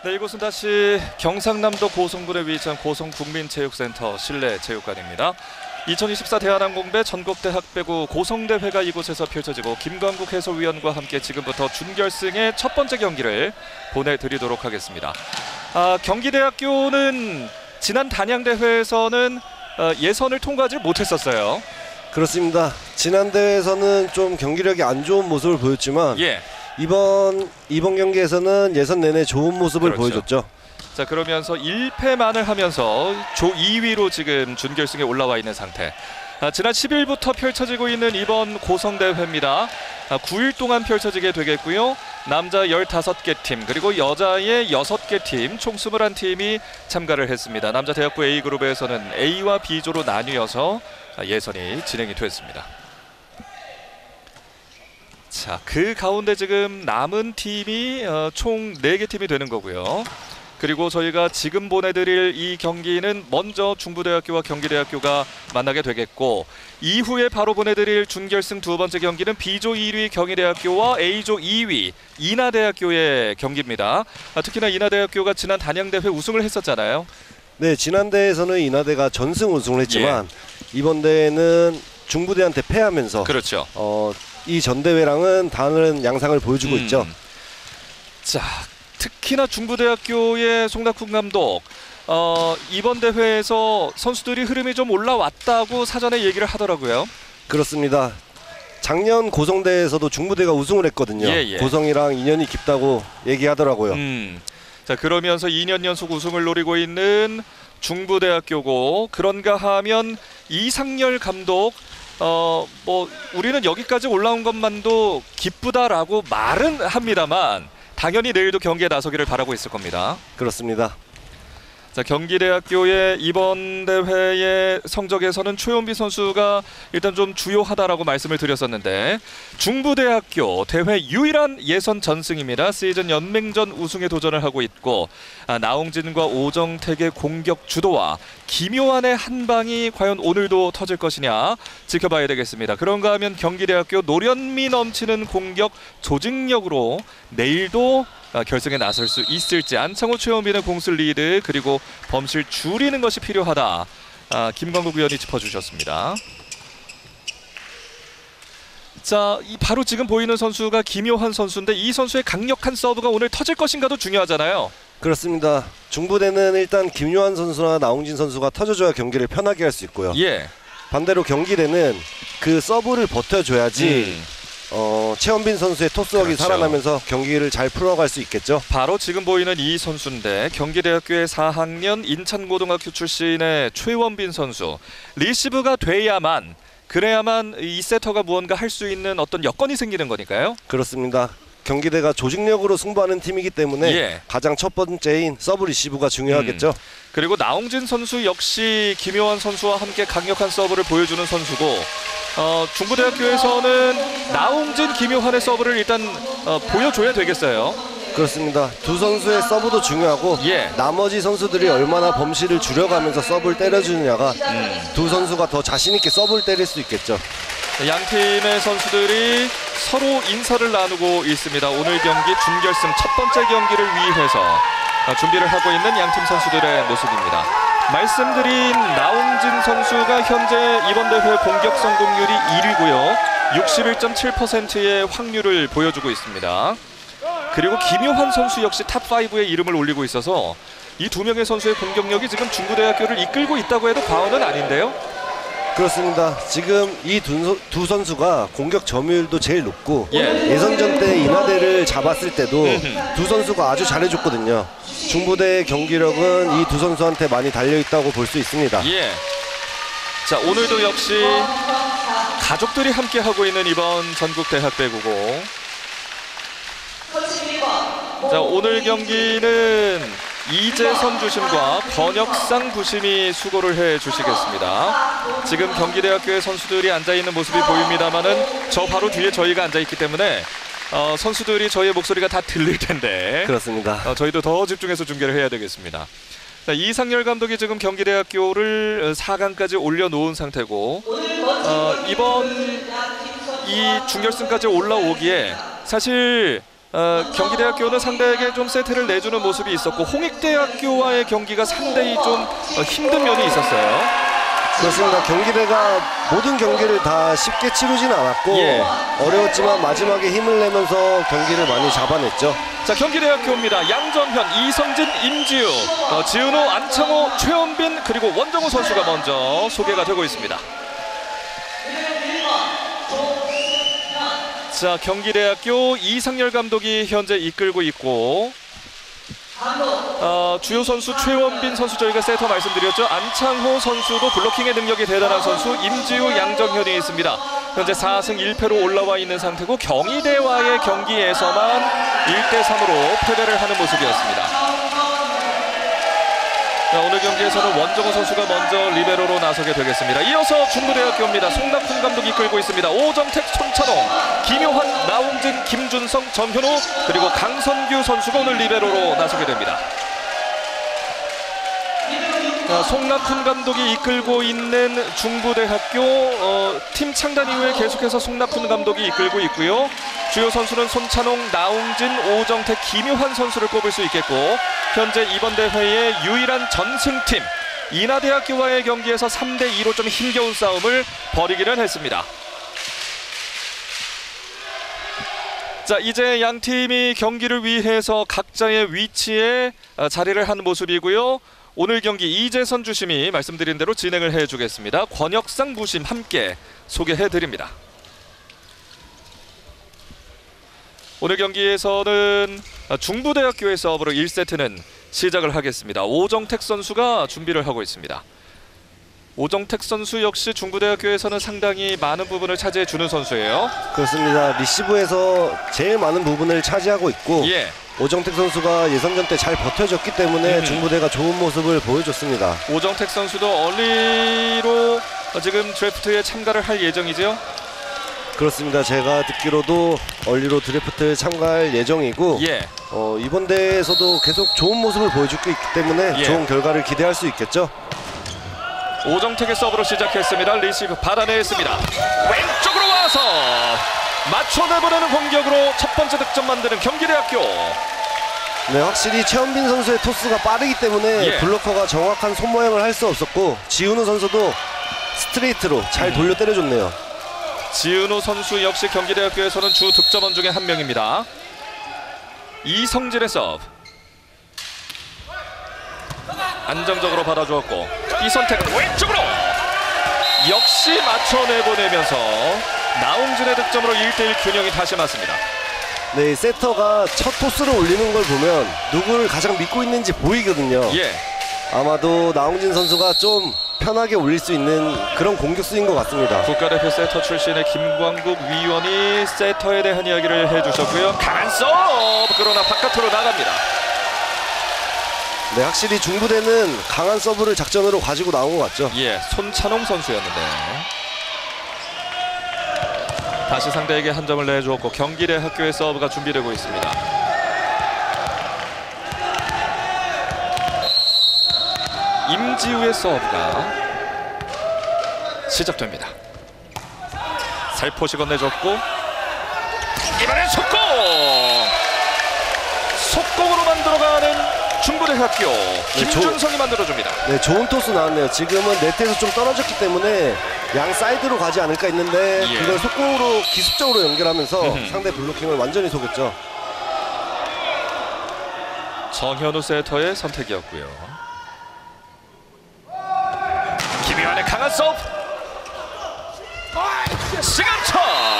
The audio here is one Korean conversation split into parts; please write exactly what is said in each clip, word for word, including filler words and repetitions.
네, 이곳은 다시 경상남도 고성군에 위치한 고성국민체육센터 실내체육관입니다. 이천이십사 대한항공배 전국대학배구 고성대회가 이곳에서 펼쳐지고 김광국 해설위원과 함께 지금부터 준결승의 첫 번째 경기를 보내드리도록 하겠습니다. 아, 경기대학교는 지난 단양대회에서는 어, 예선을 통과하지 못했었어요. 그렇습니다. 지난 대회에서는 좀 경기력이 안 좋은 모습을 보였지만 예. 이번 이번 경기에서는 예선 내내 좋은 모습을 그렇죠. 보여줬죠. 자, 그러면서 일 패만을 하면서 조 이 위로 지금 준결승에 올라와 있는 상태. 아, 지난 십 일부터 펼쳐지고 있는 이번 고성대회입니다. 아, 구 일 동안 펼쳐지게 되겠고요. 남자 열다섯 개 팀 그리고 여자의 여섯 개 팀 총 스물한 팀이 참가를 했습니다. 남자 대학부 A그룹에서는 A와 B조로 나뉘어서 예선이 진행이 됐습니다. 자, 그 가운데 지금 남은 팀이 어, 총 네 개 팀이 되는 거고요. 그리고 저희가 지금 보내드릴 이 경기는 먼저 중부대학교와 경기대학교가 만나게 되겠고, 이후에 바로 보내드릴 준결승 두 번째 경기는 B조 일 위 경희대학교와 A조 이 위 인하대학교의 경기입니다. 아, 특히나 인하대학교가 지난 단양대회 우승을 했었잖아요. 네, 지난 대회에서는 인하대가 전승 우승을 했지만 예. 이번 대회는 중부대한테 패하면서 그렇죠. 어, 이 전대회랑은 다른 양상을 보여주고 음. 있죠. 자, 특히나 중부대학교의 송낙훈 감독, 어, 이번 대회에서 선수들이 흐름이 좀 올라왔다고 사전에 얘기를 하더라고요. 그렇습니다. 작년 고성대에서도 중부대가 우승을 했거든요. 예, 예. 고성이랑 인연이 깊다고 얘기하더라고요. 음. 자, 그러면서 이 년 연속 우승을 노리고 있는 중부대학교고, 그런가 하면 이상열 감독, 어, 뭐 우리는 여기까지 올라온 것만도 기쁘다라고 말은 합니다만 당연히 내일도 경기에 나서기를 바라고 있을 겁니다. 그렇습니다. 자, 경기대학교의 이번 대회의 성적에서는 최원비 선수가 일단 좀 주요하다라고 말씀을 드렸었는데, 중부대학교 대회 유일한 예선 전승입니다. 시즌 연맹전 우승에 도전을 하고 있고, 아, 나홍진과 오정택의 공격 주도와 김효환의 한 방이 과연 오늘도 터질 것이냐 지켜봐야 되겠습니다. 그런가 하면 경기대학교 노련미 넘치는 공격 조직력으로 내일도 아, 결승에 나설 수 있을지. 안창호 최원빈의 공수 리드 그리고 범실 줄이는 것이 필요하다. 아, 김광국 위원이 짚어주셨습니다. 자, 이 바로 지금 보이는 선수가 김효환 선수인데, 이 선수의 강력한 서브가 오늘 터질 것인가도 중요하잖아요. 그렇습니다. 중부대는 일단 김요한 선수나 나홍진 선수가 터져줘야 경기를 편하게 할 수 있고요. 예. 반대로 경기대는 그 서브를 버텨줘야지 음. 어, 최원빈 선수의 토스웍이 그렇죠. 살아나면서 경기를 잘 풀어갈 수 있겠죠. 바로 지금 보이는 이 선수인데, 경기대학교의 사 학년 인천고등학교 출신의 최원빈 선수. 리시브가 돼야만, 그래야만 이 세터가 무언가 할 수 있는 어떤 여건이 생기는 거니까요. 그렇습니다. 경기대가 조직력으로 승부하는 팀이기 때문에 예. 가장 첫 번째인 서브 리시브가 중요하겠죠. 음. 그리고 나홍진 선수 역시 김효환 선수와 함께 강력한 서브를 보여주는 선수고, 어, 중부대학교에서는 나홍진, 김효환의 서브를 일단 어, 보여줘야 되겠어요. 그렇습니다. 두 선수의 서브도 중요하고 예. 나머지 선수들이 얼마나 범실을 줄여가면서 서브를 때려주느냐가 음. 두 선수가 더 자신 있게 서브를 때릴 수 있겠죠. 양 팀의 선수들이 서로 인사를 나누고 있습니다. 오늘 경기 준결승 첫 번째 경기를 위해서 준비를 하고 있는 양 팀 선수들의 모습입니다. 말씀드린 나홍진 선수가 현재 이번 대회 공격 성공률이 일 위고요. 육십일 점 칠 퍼센트의 확률을 보여주고 있습니다. 그리고 김효환 선수 역시 탑 오에 이름을 올리고 있어서 이 두 명의 선수의 공격력이 지금 중부대학교를 이끌고 있다고 해도 과언은 아닌데요. 그렇습니다. 지금 이 두 두 선수가 공격 점유율도 제일 높고 예. 예선전 때 인하대를 잡았을 때도 두 선수가 아주 잘해줬거든요. 중부대의 경기력은 이 두 선수한테 많이 달려있다고 볼 수 있습니다. 예. 자, 오늘도 역시 가족들이 함께 하고 있는 이번 전국대학배구고, 자, 오늘 경기는 이재선 주심과 권혁상 부심이 수고를 해주시겠습니다. 지금 경기대학교의 선수들이 앉아있는 모습이 보입니다만은 저 바로 뒤에 저희가 앉아있기 때문에 어, 선수들이 저희의 목소리가 다 들릴 텐데, 그렇습니다. 어, 저희도 더 집중해서 중계를 해야 되겠습니다. 자, 이상열 감독이 지금 경기대학교를 사 강까지 올려놓은 상태고, 어, 이번 이 준결승까지 올라오기에 사실 어, 경기대학교는 상대에게 좀 세트를 내주는 모습이 있었고 홍익대학교와의 경기가 상당히 좀 어, 힘든 면이 있었어요. 그렇습니다. 경기대가 모든 경기를 다 쉽게 치르지는 않았고 예. 어려웠지만 마지막에 힘을 내면서 경기를 많이 잡아냈죠. 자, 경기대학교입니다. 양정현, 이성진, 임지우, 어, 지은호, 안창호, 최원빈 그리고 원정우 선수가 먼저 소개가 되고 있습니다. 자, 경기대학교 이상열 감독이 현재 이끌고 있고 어, 주요 선수 최원빈 선수 저희가 세터 말씀드렸죠. 안창호 선수도 블로킹의 능력이 대단한 선수, 임지우, 양정현이 있습니다. 현재 사 승 일 패로 올라와 있는 상태고 경희대와의 경기에서만 일 대 삼으로 패배를 하는 모습이었습니다. 자, 오늘 경기에서는 원정우 선수가 먼저 리베로로 나서게 되겠습니다. 이어서 중부대학교입니다. 송낙훈 감독이 이끌고 있습니다. 오정택, 손찬홍, 김효환, 나웅진, 김준성, 정현우 그리고 강선규 선수가 오늘 리베로로 나서게 됩니다. 자, 송낙훈 감독이 이끌고 있는 중부대학교 어, 팀 창단 이후에 계속해서 송낙훈 감독이 이끌고 있고요. 주요 선수는 손찬홍, 나웅진, 오정택, 김효환 선수를 꼽을 수 있겠고 현재 이번 대회의 유일한 전승팀 인하대학교와의 경기에서 삼 대 이로 좀 힘겨운 싸움을 벌이기는 했습니다. 자, 이제 양 팀이 경기를 위해서 각자의 위치에 자리를 하는 모습이고요. 오늘 경기 이재선 주심이 말씀드린 대로 진행을 해주겠습니다. 권혁상 부심 함께 소개해드립니다. 오늘 경기에서는 중부대학교의 서브로 일 세트는 시작을 하겠습니다. 오정택 선수가 준비를 하고 있습니다. 오정택 선수 역시 중부대학교에서는 상당히 많은 부분을 차지해주는 선수예요. 그렇습니다. 리시브에서 제일 많은 부분을 차지하고 있고 예. 오정택 선수가 예선전 때 잘 버텨줬기 때문에 음. 중부대가 좋은 모습을 보여줬습니다. 오정택 선수도 얼리로 지금 드래프트에 참가를 할 예정이죠? 그렇습니다. 제가 듣기로도 얼리로 드래프트 참가할 예정이고 예. 어, 이번 대회에서도 계속 좋은 모습을 보여주고 있기 때문에 예. 좋은 결과를 기대할 수 있겠죠. 오정택의 서브로 시작했습니다. 리시브 받아냈습니다. 왼쪽으로 와서 맞춰내보내는 공격으로 첫 번째 득점 만드는 경기대학교. 네, 확실히 최원빈 선수의 토스가 빠르기 때문에 예. 블로커가 정확한 손 모양을 할 수 없었고 지훈우 선수도 스트레이트로 잘 음. 돌려 때려줬네요. 지은호 선수 역시 경기대학교에서는 주 득점원 중에 한 명입니다. 이성진의 서브. 안정적으로 받아주었고 이선택은 왼쪽으로 역시 맞춰내보내면서 나웅진의 득점으로 일 대 일 균형이 다시 맞습니다. 네, 세터가 첫 토스를 올리는 걸 보면 누구를 가장 믿고 있는지 보이거든요. 예. 아마도 나웅진 선수가 좀 편하게 올릴 수 있는 그런 공격수인 것 같습니다. 국가대표 세터 출신의 김광국 위원이 세터에 대한 이야기를 해주셨고요. 강한 서브 그러나 바깥으로 나갑니다. 네, 확실히 중부대는 강한 서브를 작전으로 가지고 나온 것 같죠. 예, 손찬홍 선수였는데 다시 상대에게 한 점을 내주었고 경기대학교의 서브가 준비되고 있습니다. 임지우의 서브가 시작됩니다. 살포시 건네줬고 이번엔 속공! 속공으로 만들어가는 중부대학교 김준성이 만들어줍니다. 네, 좋은 토스 나왔네요. 지금은 네트에서 좀 떨어졌기 때문에 양 사이드로 가지 않을까 했는데 예. 그걸 속공으로 기습적으로 연결하면서 음흠. 상대 블로킹을 완전히 속였죠. 정현우 세터의 선택이었고요. 김효환의 강한 서브. 시간차.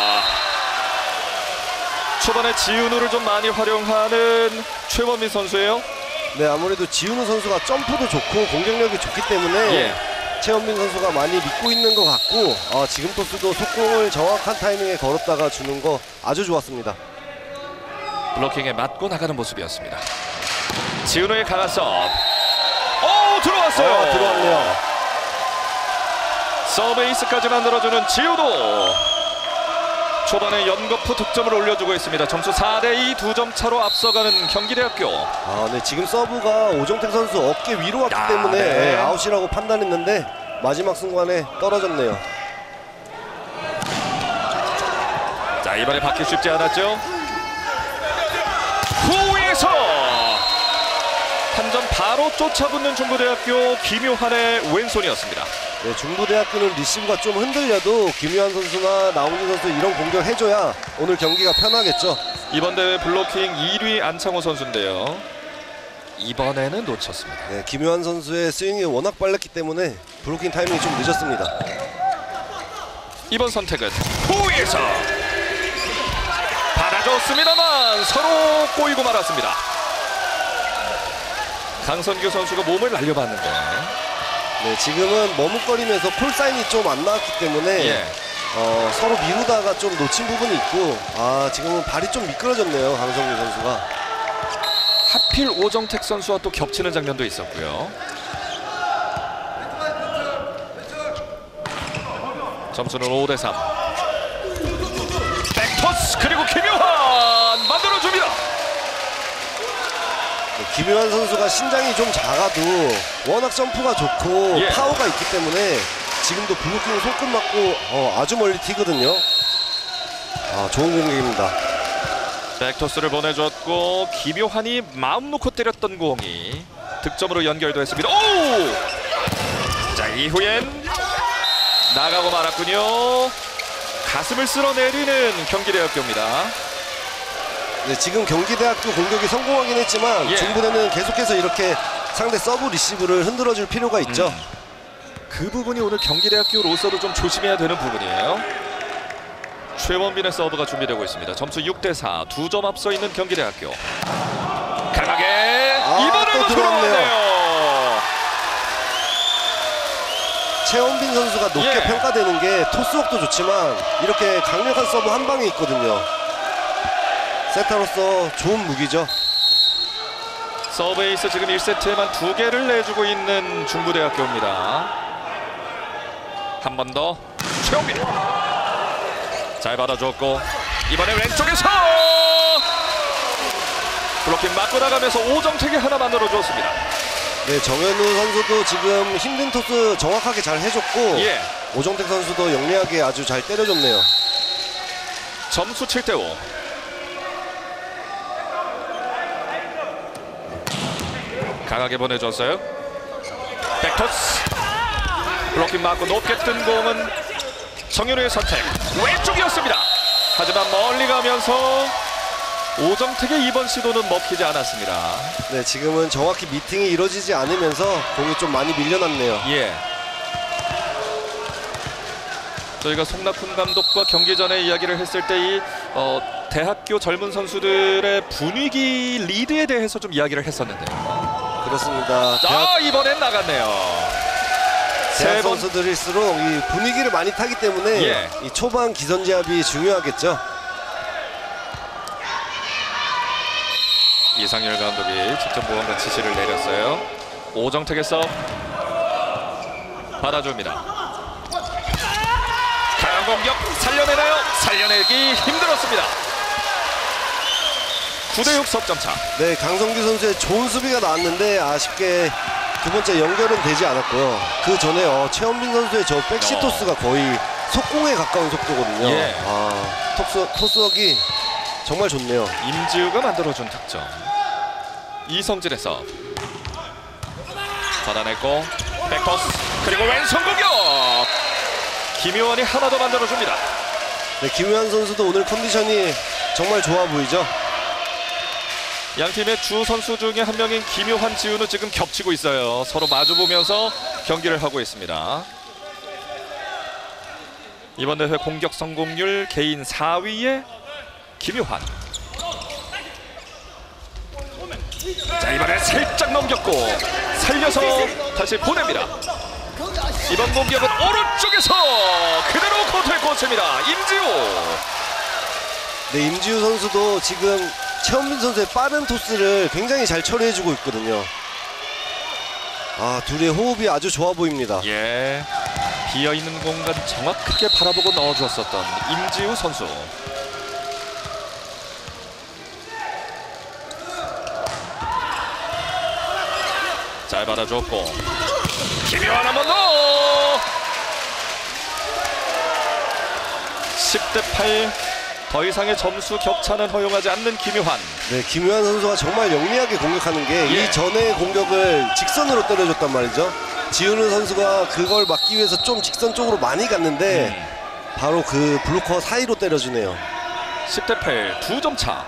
초반에 지은우를 좀 많이 활용하는 최원민 선수예요. 네, 아무래도 지훈우 선수가 점프도 좋고 공격력이 좋기 때문에 예. 최원빈 선수가 많이 믿고 있는 것 같고 어, 지금 토스도 속공을 정확한 타이밍에 걸었다가 주는 거 아주 좋았습니다. 블로킹에 맞고 나가는 모습이었습니다. 지은우의 강한 서브. 오, 들어왔어요. 어, 들어왔네요. 서베이스까지 만들어주는 지우도 초반에 연거푸 득점을 올려주고 있습니다. 점수 사 대 이 두 점 차로 앞서가는 경기대학교. 아, 네, 지금 서브가 오정택 선수 어깨 위로 왔기 야, 때문에 네. 아웃이라고 판단했는데 마지막 순간에 떨어졌네요. 자, 이번에 받기 쉽지 않았죠. 바로 쫓아붙는 중부대학교 김효환의 왼손이었습니다. 네, 중부대학교는 리시브가 좀 흔들려도 김유한 선수나 나홍진 선수 이런 공격 해줘야 오늘 경기가 편하겠죠. 이번 대회 블로킹 일 위 안창호 선수인데요. 이번에는 놓쳤습니다. 네, 김유한 선수의 스윙이 워낙 빨랐기 때문에 블로킹 타이밍이 좀 늦었습니다. 이번 선택은 후위에서 받아줬습니다만 서로 꼬이고 말았습니다. 강선규 선수가 몸을 날려봤는데 네, 지금은 머뭇거리면서 콜사인이 좀 안 나왔기 때문에 예. 어, 서로 미루다가 좀 놓친 부분이 있고, 아 지금은 발이 좀 미끄러졌네요, 강성규 선수가. 하필 오정택 선수와 또 겹치는 장면도 있었고요. 점수는 오 대 삼. 백토스 그리고 김효환 만들어줍니다. 네, 김유한 선수가 신장이 좀 작아도 워낙 점프가 좋고 예. 파워가 있기 때문에 지금도 블로킹 손끝 맞고 어, 아주 멀리 튀거든요. 아, 좋은 공격입니다. 백토스를 보내줬고 김효환이 마음 놓고 때렸던 공이 득점으로 연결도 했습니다. 오! 자, 이후엔 나가고 말았군요. 가슴을 쓸어내리는 경기대학교입니다. 네, 지금 경기대학교 공격이 성공하긴 했지만 예. 중부대는 계속해서 이렇게 상대 서브 리시브를 흔들어줄 필요가 있죠. 음. 그 부분이 오늘 경기대학교로서도 좀 조심해야 되는 부분이에요. 최원빈의 서브가 준비되고 있습니다. 점수 육 대 사, 두 점 앞서 있는 경기대학교. 강하게 아, 이번에도 또 들어왔네요. 들어왔네요. 최원빈 선수가 높게 예. 평가되는 게 토스웍도 좋지만 이렇게 강력한 서브 한 방에 있거든요. 세터로서 좋은 무기죠. 서브에이스 지금 일 세트에만 두 개를 내주고 있는 중부대학교입니다. 한 번 더 최원빈 잘 받아줬고 이번에 왼쪽에서 블로킹 맞고 나가면서 오정택이 하나 만들어줬습니다. 네, 정현우 선수도 지금 힘든 토스 정확하게 잘 해줬고 예. 오정택 선수도 영리하게 아주 잘 때려줬네요. 점수 칠 대 오. 강하게 보내줬어요. 백토스 블로킹 맞고 높게 뜬 공은 정현우의 선택 왼쪽이었습니다. 하지만 멀리 가면서 오정택의 이번 시도는 먹히지 않았습니다. 네, 지금은 정확히 미팅이 이루어지지 않으면서 공이 좀 많이 밀려났네요. 예. 저희가 송낙훈 감독과 경기 전에 이야기를 했을 때 이 어, 대학교 젊은 선수들의 분위기 리드에 대해서 좀 이야기를 했었는데요. 그렇습니다. 자, 대학, 이번엔 나갔네요. 대학 세 번. 선수들일수록 이 분위기를 많이 타기 때문에 예. 이 초반 기선제압이 중요하겠죠. 이상열 감독이 직접 보험관 지시를 내렸어요. 오정택의 서브 받아줍니다. 강한 공격 살려내나요? 살려내기 힘들었습니다. 구 대 육 석점차. 네, 강성규 선수의 좋은 수비가 나왔는데 아쉽게 두 번째 연결은 되지 않았고요. 그 전에 어, 최원빈 선수의 저 백시 토스가 거의 속공에 가까운 속도거든요. 예. 아, 토스, 토스웍이 정말 좋네요. 임지우가 만들어준 득점. 이성진의 서브 받아냈고 백토스 그리고 왼손 공격 김효환이 하나 더 만들어줍니다. 네, 김유한 선수도 오늘 컨디션이 정말 좋아 보이죠. 양팀의 주 선수 중에 한 명인 김효환, 지우는 지금 겹치고 있어요. 서로 마주보면서 경기를 하고 있습니다. 이번 대회 공격 성공률 개인 사 위의 김효환. 자, 이번에 살짝 넘겼고 살려서 다시 보냅니다. 이번 공격은 오른쪽에서 그대로 코트에 꽂힙니다. 임지우. 네, 임지우 선수도 지금 최원빈 선수의 빠른 토스를 굉장히 잘 처리해주고 있거든요. 아, 둘의 호흡이 아주 좋아 보입니다. 예, 비어있는 공간 정확하게 바라보고 넣어주었었던 임지우 선수. 잘 받아줬고 김효환 한 번 더. 십 대 팔 더 이상의 점수 격차는 허용하지 않는 김유환. 네, 김유환 선수가 정말 영리하게 공격하는 게 예. 이전에 공격을 직선으로 때려줬단 말이죠. 지훈우 선수가 그걸 막기 위해서 좀 직선 쪽으로 많이 갔는데 음. 바로 그 블로커 사이로 때려주네요. 십 대 팔, 두 점 차.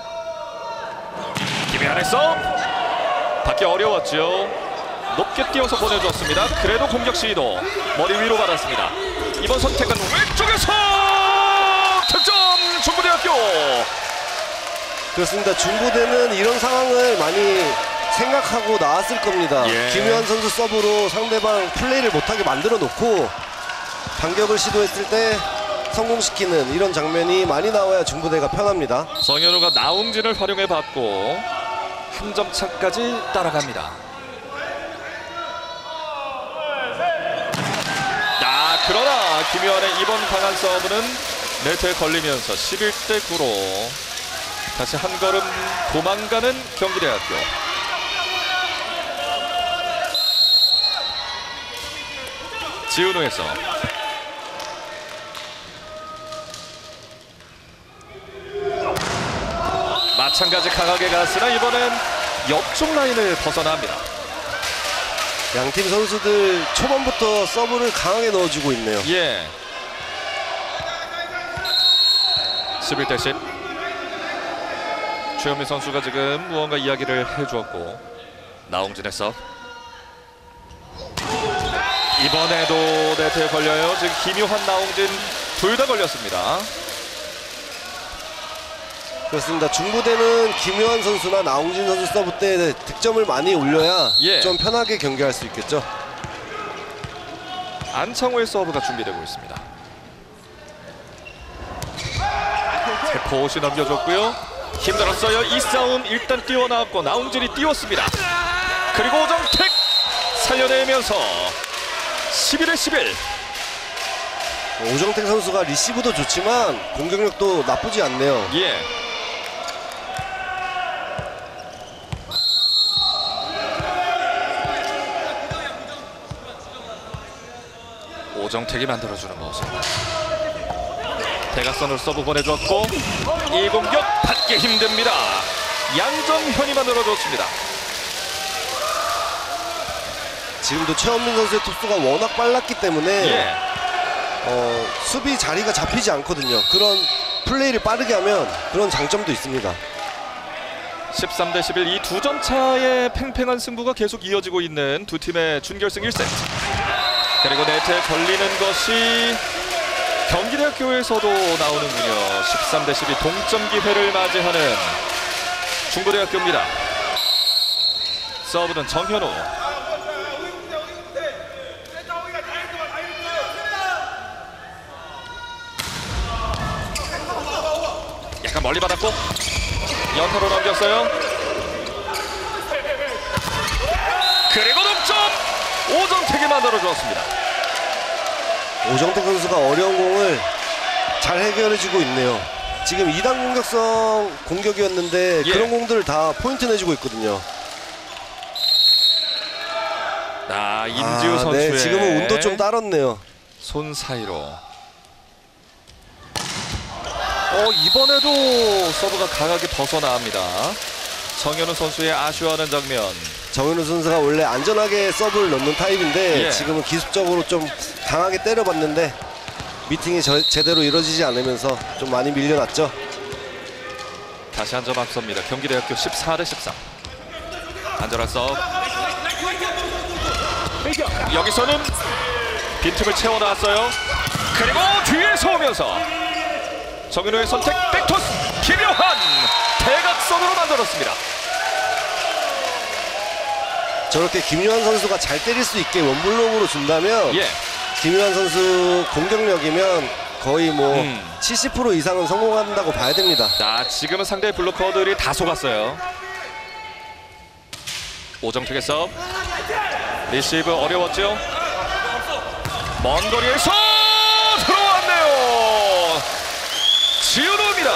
김유환의 서브. 받기 어려웠죠. 높게 띄워서 보내줬습니다. 그래도 공격 시도. 머리 위로 받았습니다. 이번 선택은 왼쪽에서 득점! 중부대학교! 그렇습니다. 중부대는 이런 상황을 많이 생각하고 나왔을 겁니다. 예. 김유환 선수 서브로 상대방 플레이를 못하게 만들어 놓고 반격을 시도했을 때 성공시키는 이런 장면이 많이 나와야 중부대가 편합니다. 정현우가 나웅진을 활용해 봤고 한 점 차까지 따라갑니다. 아, 그러나 김유환의 이번 강한 서브는 네트에 걸리면서 십일 대 구로 다시 한 걸음 도망가는 경기대학교. 지훈우에서 마찬가지 강하게 갔으나 이번엔 옆쪽 라인을 벗어납니다. 양팀 선수들 초반부터 서브를 강하게 넣어주고 있네요. 예. 십일 대 십. 최현민 선수가 지금 무언가 이야기를 해주었고 나홍진의 서브. 이번에도 네트에 걸려요. 지금 김유환, 나홍진 둘 다 걸렸습니다. 그렇습니다. 중부대는 김유환 선수나 나홍진 선수 서브 때 득점을 많이 올려야 예. 좀 편하게 경기할 수 있겠죠. 안창호의 서브가 준비되고 있습니다. 대포시 넘겨줬고요. 힘들었어요. 이 싸움 일단 뛰어나왔고 나홍진이 띄웠습니다. 그리고 오정택 살려내면서 십일 대 십일. 오정택 선수가 리시브도 좋지만 공격력도 나쁘지 않네요. 예. 오정택이 만들어주는 모습. 대각선으로 서브 보내줬고 이 공격 받기 힘듭니다. 양정현이 만들어줬습니다. 지금도 최원민 선수의 토스가 워낙 빨랐기 때문에 예. 어, 수비 자리가 잡히지 않거든요. 그런 플레이를 빠르게 하면 그런 장점도 있습니다. 십삼 대 십일, 이 두 점 차의 팽팽한 승부가 계속 이어지고 있는 두 팀의 준결승 일 세트. 그리고 네트에 걸리는 것이 경기대학교에서도 나오는군요. 십삼 대 십이 동점 기회를 맞이하는 중부대학교입니다. 서브는 정현우. 약간 멀리 받았고 연타로 넘겼어요. 그리고 득점! 오정택이 만들어주었습니다. 오정택 선수가 어려운 공을 잘 해결해주고 있네요. 지금 이 단 공격성 공격이었는데 예. 그런 공들을 다 포인트 내주고 있거든요. 아, 임지우 아, 선수의 네, 지금은 운도 좀 따랐네요. 손 사이로. 어, 이번에도 서브가 강하게 벗어나옵니다. 정현우 선수의 아쉬워하는 장면. 정현우 선수가 원래 안전하게 서브를 넣는 타입인데 예. 지금은 기술적으로 좀 강하게 때려봤는데 미팅이 저, 제대로 이루어지지 않으면서 좀 많이 밀려났죠. 다시 한 점 앞섭니다. 경기대학교 십사 대 십삼. 안전한 서브. 여기서는 빈틈을 채워놨어요. 그리고 뒤에서 오면서 정윤호의 선택 백토스. 김유환 대각선으로 만들었습니다. 저렇게 김유환 선수가 잘 때릴 수 있게 원블록으로 준다면 예. 김유환 선수 공격력이면 거의 뭐 음. 칠십 퍼센트 이상은 성공한다고 봐야 됩니다. 자, 지금은 상대 블로커들이 다 속았어요. 오정택의 서브. 리시브 어려웠죠. 먼 거리에서 들어왔네요. 지훈호입니다.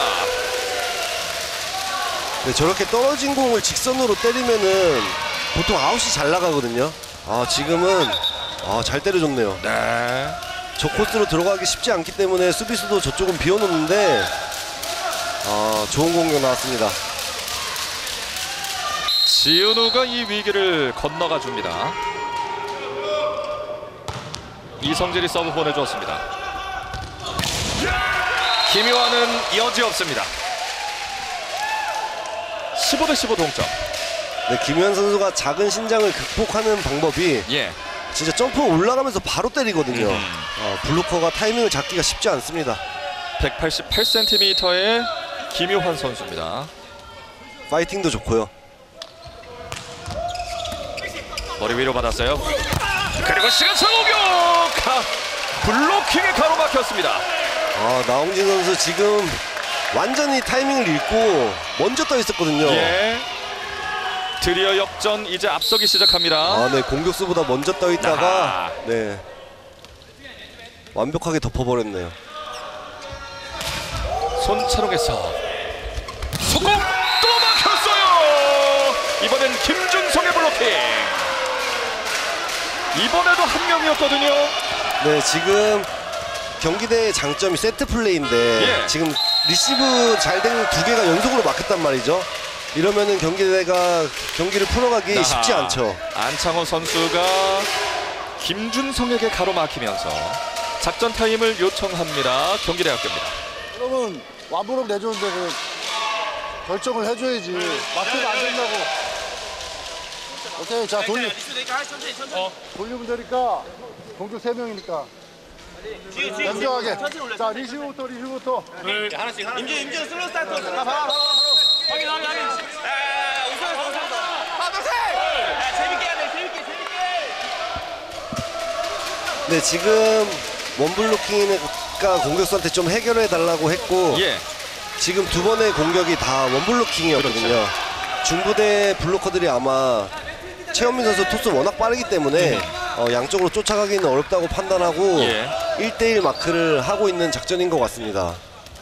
네, 저렇게 떨어진 공을 직선으로 때리면은 보통 아웃이 잘 나가거든요. 아, 지금은 아, 잘 때려줬네요. 네. 저 코스로 들어가기 쉽지 않기 때문에 수비수도 저쪽은 비워놓는데 아, 좋은 공격 나왔습니다. 지은우가 이 위기를 건너가 줍니다. 이성질이 서브 보내주었습니다. 김효환은 여지 없습니다. 십오 대 십오 동점. 네, 김효환 선수가 작은 신장을 극복하는 방법이 예. 진짜 점프 올라가면서 바로 때리거든요. 음. 어, 블로커가 타이밍을 잡기가 쉽지 않습니다. 백팔십팔 센티미터의 김효환 선수입니다. 파이팅도 좋고요. 머리 위로 받았어요. 그리고 시간 성공격! 블로킹에 가로막혔습니다. 아, 나홍진 선수 지금 완전히 타이밍을 잃고 먼저 떠 있었거든요. 예. 드디어 역전 이제 앞서기 시작합니다. 아, 네, 공격수보다 먼저 떠 있다가 아하. 네, 완벽하게 덮어버렸네요. 손찬웅에서 속공 또 막혔어요. 이번엔 김준성의 블로킹. 이번에도 한 명이었거든요. 네, 지금 경기대의 장점이 세트 플레이인데 예. 지금 리시브 잘 된 두 개가 연속으로 막혔단 말이죠. 이러면은 경기대가 경기를 풀어가기 아하. 쉽지 않죠. 안창호 선수가 김준성에게 가로막히면서 작전 타임을 요청합니다. 경기대학교입니다. 그러면 완부력 내줬는데 그 결정을 해줘야지. 막히면 안 된다고. 오케이, 자 돌리. 어. 돌리면 되니까 공격 세 명이니까. 연결하게. 자 리시브부터 리시브부터. 하나씩 하나씩. 임지 임지 슬로우 스타트. 가 봐. 확인 확인 확인. 아 웃어 웃어. 하나 둘 셋. 아 재밌게 해야 돼. 재밌게 재밌게. 네, 지금 원블로킹이니까 공격수한테 좀 해결해 달라고 했고 예. 지금 두 번의 공격이 다 원블로킹이었거든요. 그렇죠. 중부대 블로커들이 아마 최현민 선수 토스 워낙 빠르기 때문에 어, 양쪽으로 쫓아가기는 어렵다고 판단하고 예. 일 대 일 마크를 하고 있는 작전인 것 같습니다.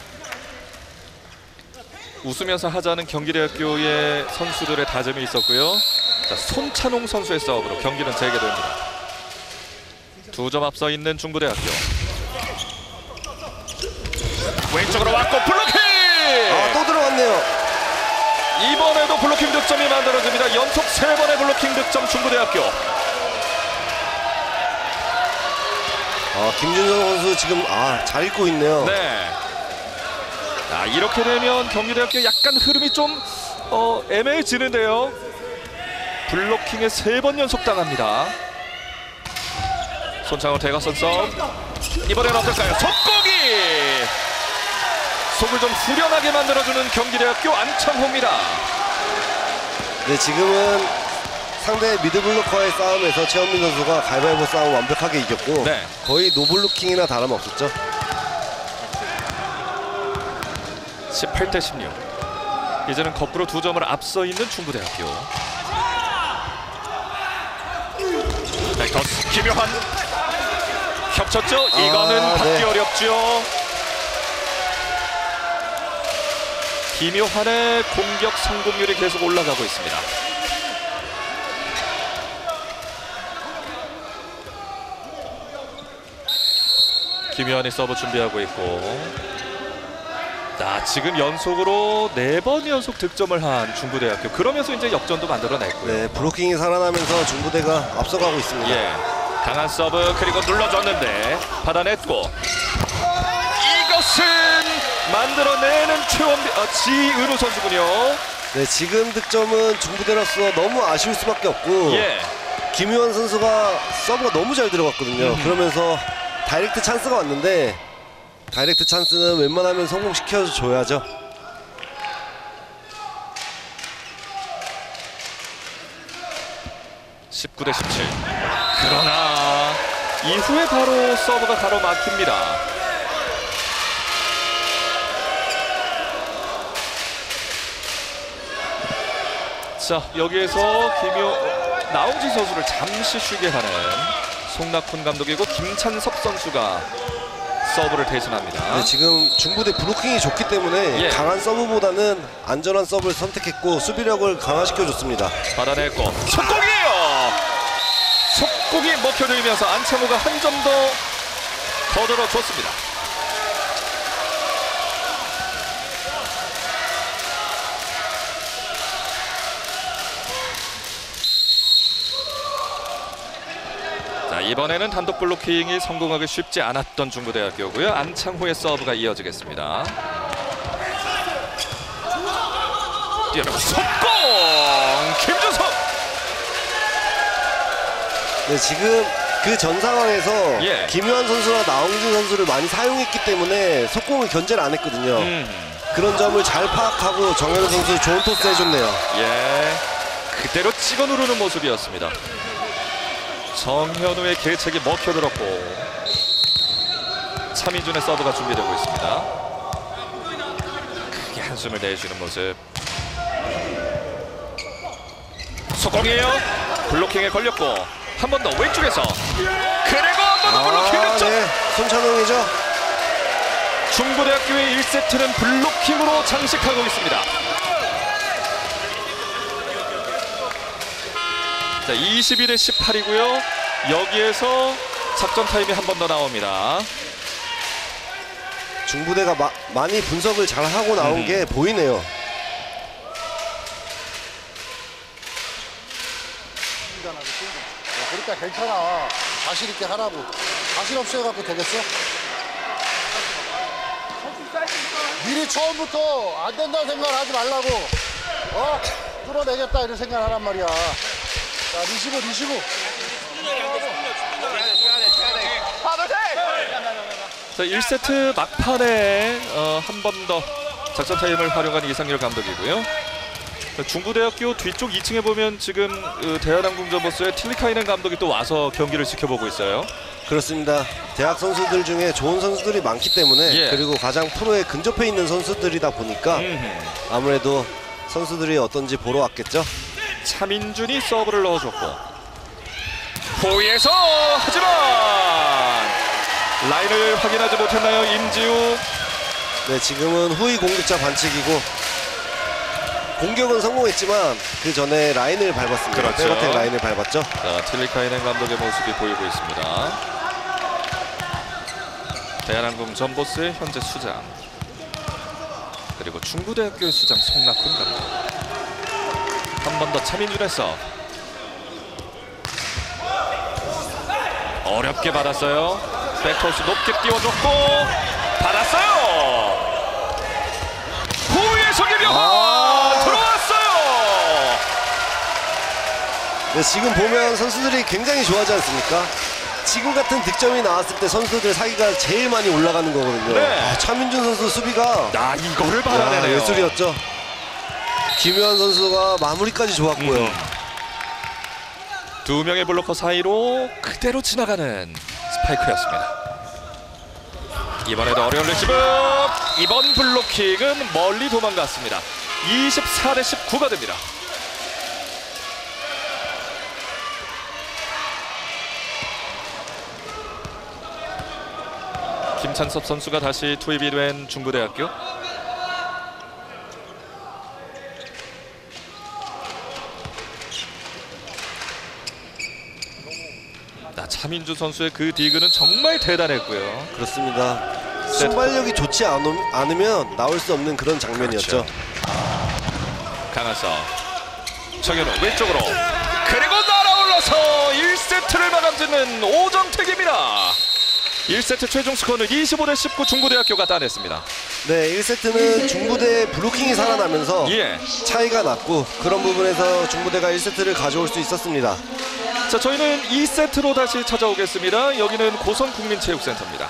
웃으면서 하자는 경기대학교의 선수들의 다짐이 있었고요. 자, 손찬웅 선수의 서브로 경기는 재개됩니다. 두 점 앞서 있는 중부대학교. 왼쪽으로 왔고 블로킹! 아, 또 들어갔네요. 이번에도 블로킹 득점이 만들어집니다. 연속 세 번의 블로킹 득점 중부대학교. 아, 김준성 선수 지금 아, 잘 읽고 있네요. 네. 아, 이렇게 되면 경기대학교 약간 흐름이 좀 어, 애매해지는데요. 블로킹에 세 번 연속 당합니다. 손창호 대각선 서브. 이번엔 어떨까요? 속공이! 속을 좀 후련하게 만들어주는 경기대학교 안창호입니다. 네, 지금은 상대 미드 블로커의 싸움에서 최현민 선수가 가위바위보 싸움 완벽하게 이겼고 네. 거의 노블로킹이나 다름없었죠. 십팔 대 십육. 이제는 거꾸로 두 점을 앞서 있는 중부대학교. 백터스 김효환 겹쳤죠? 이거는 아, 받기 네. 어렵죠. 김효환의 공격 성공률이 계속 올라가고 있습니다. 김효환이 서브 준비하고 있고, 자, 지금 연속으로 네 번 연속 득점을 한 중부대학교. 그러면서 이제 역전도 만들어냈고요. 네, 블로킹이 살아나면서 중부대가 앞서가고 있습니다. 예, 강한 서브 그리고 눌러줬는데 받아냈고, 이것은 만들어내는 최원빈, 어, 지은우 선수군요. 네, 지금 득점은 중부대로서 너무 아쉬울 수밖에 없고 예, 김효환 선수가 서브가 너무 잘 들어갔거든요. 음흠. 그러면서 다이렉트 찬스가 왔는데 다이렉트 찬스는 웬만하면 성공시켜줘야죠. 십구 대 십칠. 그러나 이후에 바로 서브가 가로막힙니다. 자, 여기에서 김효 나홍진 선수를 잠시 쉬게 하는 송낙훈 감독이고 김찬섭 선수가 서브를 대신합니다. 네, 지금 중부대 블로킹이 좋기 때문에 예. 강한 서브보다는 안전한 서브를 선택했고 수비력을 강화시켜줬습니다. 받아냈고 속공이에요. 속공이 먹혀들면서 안창호가 한 점 더 거들어 줬습니다. 자, 이번에는 단독 블로킹이 성공하기 쉽지 않았던 중부대학교고요. 안창호의 서브가 이어지겠습니다. 뛰어나고 속공! 김준석! 네, 지금 그 전 상황에서 예. 김요한 선수와 나홍진 선수를 많이 사용했기 때문에 속공을 견제를 안 했거든요. 음. 그런 점을 잘 파악하고 정현우 선수 좋은 토스 해줬네요. 예, 그대로 찍어 누르는 모습이었습니다. 정현우의 계책이 먹혀들었고 차민준의 서브가 준비되고 있습니다. 크게 한숨을 내쉬는 모습. 속공이에요. 블로킹에 걸렸고 한 번 더 왼쪽에서 그리고 한 번 더 블로킹 득점. 네, 손찬웅이죠. 중부대학교의 일 세트는 블로킹으로 장식하고 있습니다. 자, 이십이 대 십팔이고요. 여기에서 작전 타임이 한 번 더 나옵니다. 중부대가 마, 많이 분석을 잘 하고 나온 음. 게 보이네요. 그러니까 괜찮아. 자신 있게 하라고. 자신 없이 해갖고 되겠어? 미리 처음부터 안 된다는 생각을 하지 말라고. 어? 뚫어내겠다 이런 생각을 하란 말이야. 자, 리시브, 리시브. 자, 일 세트 막판에 어, 한 번 더 작전 타임을 활용한 이상열 감독이고요. 자, 중부대학교 뒤쪽 이 층에 보면 지금 그 대한항공 점버스의 틸리카이넨 감독이 또 와서 경기를 지켜보고 있어요. 그렇습니다. 대학 선수들 중에 좋은 선수들이 많기 때문에 예. 그리고 가장 프로에 근접해 있는 선수들이다 보니까 음흠. 아무래도 선수들이 어떤지 보러 왔겠죠. 차민준이 서브를 넣어줬고 포위에서 하지만 라인을 확인하지 못했나요, 임지우. 네, 지금은 후위 공격자 반칙이고 공격은 성공했지만 그 전에 라인을 밟았습니다. 그렇죠. 백어택 라인을 밟았죠. 자, 틸리카이넨 감독의 모습이 보이고 있습니다. 대한항공 점보스의 현재 수장 그리고 중부대학교의 수장 송낙훈 감독. 한 번 더 차민준의 서브. 어렵게 받았어요. 백토스 높게 띄워줬고 받았어요. 후위에서 김영환 아 들어왔어요. 네, 지금 보면 선수들이 굉장히 좋아하지 않습니까? 지금 같은 득점이 나왔을 때 선수들 사기가 제일 많이 올라가는 거거든요. 네. 아, 차민준 선수 수비가 야, 이거를 야, 받아내네요. 예술이었죠. 김요한 선수가 마무리까지 좋았고요. 음. 두 명의 블로커 사이로 그대로 지나가는 스파이크였습니다. 이번에도 어려운 레시브. 이번 블로킹은 멀리 도망갔습니다. 이십사 대 십구가 됩니다. 김찬섭 선수가 다시 투입이 된 중부대학교. 자, 차민주 선수의 그 디그는 정말 대단했고요. 그렇습니다. 순발력이 좋지 않음, 않으면 나올 수 없는 그런 장면이었죠. 그렇죠. 강한 서 정현우 왼쪽으로 그리고 날아올라서 일 세트를 마감짓는 오정택입니다. 일 세트 최종 스코어는 이십오 대 십구 중부대학교가 따냈습니다. 네, 일 세트는 중부대 블로킹이 살아나면서 예. 차이가 났고 그런 부분에서 중부대가 일 세트를 가져올 수 있었습니다. 자, 저희는 이 세트로 다시 찾아오겠습니다. 여기는 고성국민체육센터입니다.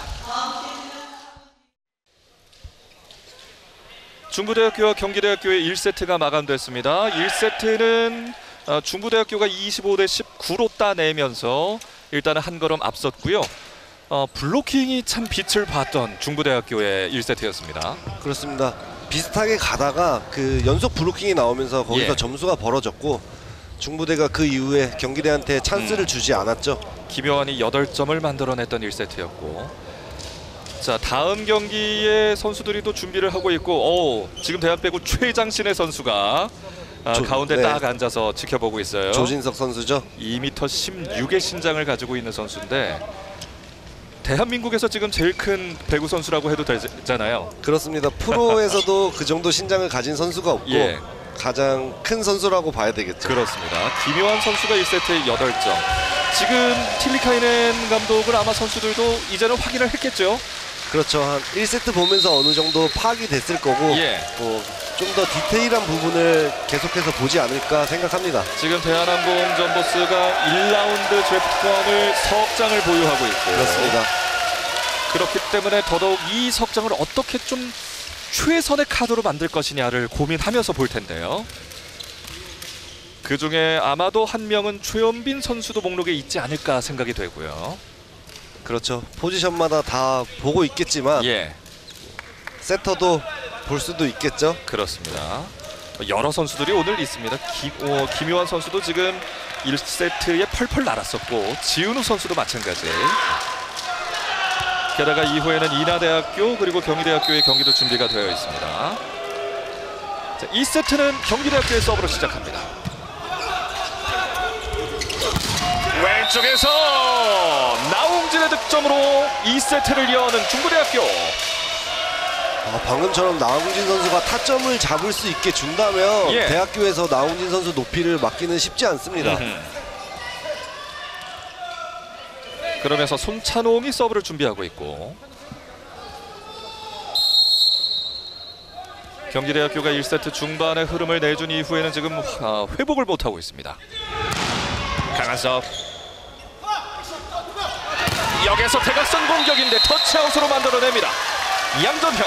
중부대학교와 경기대학교의 일 세트가 마감됐습니다. 일 세트는 중부대학교가 이십오 대 십구로 따내면서 일단은 한 걸음 앞섰고요. 어, 블로킹이 참 빛을 봤던 중부대학교의 일 세트였습니다. 그렇습니다. 비슷하게 가다가 그 연속 블로킹이 나오면서 거기서 예. 점수가 벌어졌고 중부대가 그 이후에 경기대한테 찬스를 음. 주지 않았죠. 김효환이 여덟 점을 만들어냈던 일 세트였고, 자, 다음 경기에 선수들이 또 준비를 하고 있고, 오, 지금 대한배구 최장신의 선수가 아, 조, 가운데 네. 딱 앉아서 지켜보고 있어요. 조진석 선수죠. 이 미터 십육의 신장을 가지고 있는 선수인데 대한민국에서 지금 제일 큰 배구 선수라고 해도 되잖아요. 그렇습니다. 프로에서도 그 정도 신장을 가진 선수가 없고 예. 가장 큰 선수라고 봐야 되겠죠. 그렇습니다. 김효환 선수가 일 세트에 여덟 점, 지금 틸리카이넨 감독은 아마 선수들도 이제는 확인을 했겠죠. 그렇죠. 한 일 세트 보면서 어느 정도 파악이 됐을 거고 예. 뭐 좀 더 디테일한 부분을 계속해서 보지 않을까 생각합니다. 지금 대한항공 전보스가 일 라운드 드래프트권을 석장을 보유하고 있고 그렇습니다. 그렇기 때문에 더더욱 이 석장을 어떻게 좀 최선의 카드로 만들 것이냐를 고민하면서 볼 텐데요. 그 중에 아마도 한 명은 최원빈 선수도 목록에 있지 않을까 생각이 되고요. 그렇죠. 포지션마다 다 보고 있겠지만 예, 세터도 볼 수도 있겠죠. 그렇습니다. 여러 선수들이 오늘 있습니다. 김, 어, 김효환 선수도 지금 일 세트에 펄펄 날았었고 지은우 선수도 마찬가지. 게다가 이후에는 인하대학교 그리고 경희대학교의 경기도 준비가 되어 있습니다. 자, 이 세트는 경희대학교의 서브로 시작합니다. 왼쪽에서 나홍진의 득점으로 이 세트를 여는 중부대학교. 아, 방금처럼 나홍진 선수가 타점을 잡을 수 있게 준다면 예. 대학교에서 나홍진 선수 높이를 막기는 쉽지 않습니다. 음흠. 그러면서 손찬홍이 서브를 준비하고 있고 경기대학교가 일 세트 중반의 흐름을 내준 이후에는 지금 아, 회복을 못하고 있습니다. 강한 서브. 여기서 대각선 공격인데 터치아웃으로 만들어냅니다. 양전형.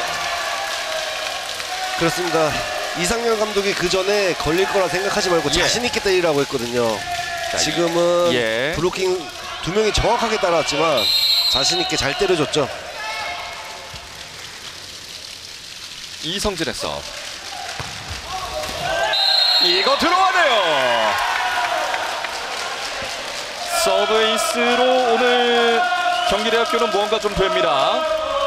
그렇습니다. 이상열 감독이 그 전에 걸릴 거라 생각하지 말고 예. 자신 있게 때리라고 했거든요. 자, 지금은 예. 블로킹 두 명이 정확하게 따라왔지만 자신 있게 잘 때려줬죠. 이성진의 서브. 이거 들어가네요. 서브 에이스로 오늘 경기대학교는 무언가 좀 됩니다.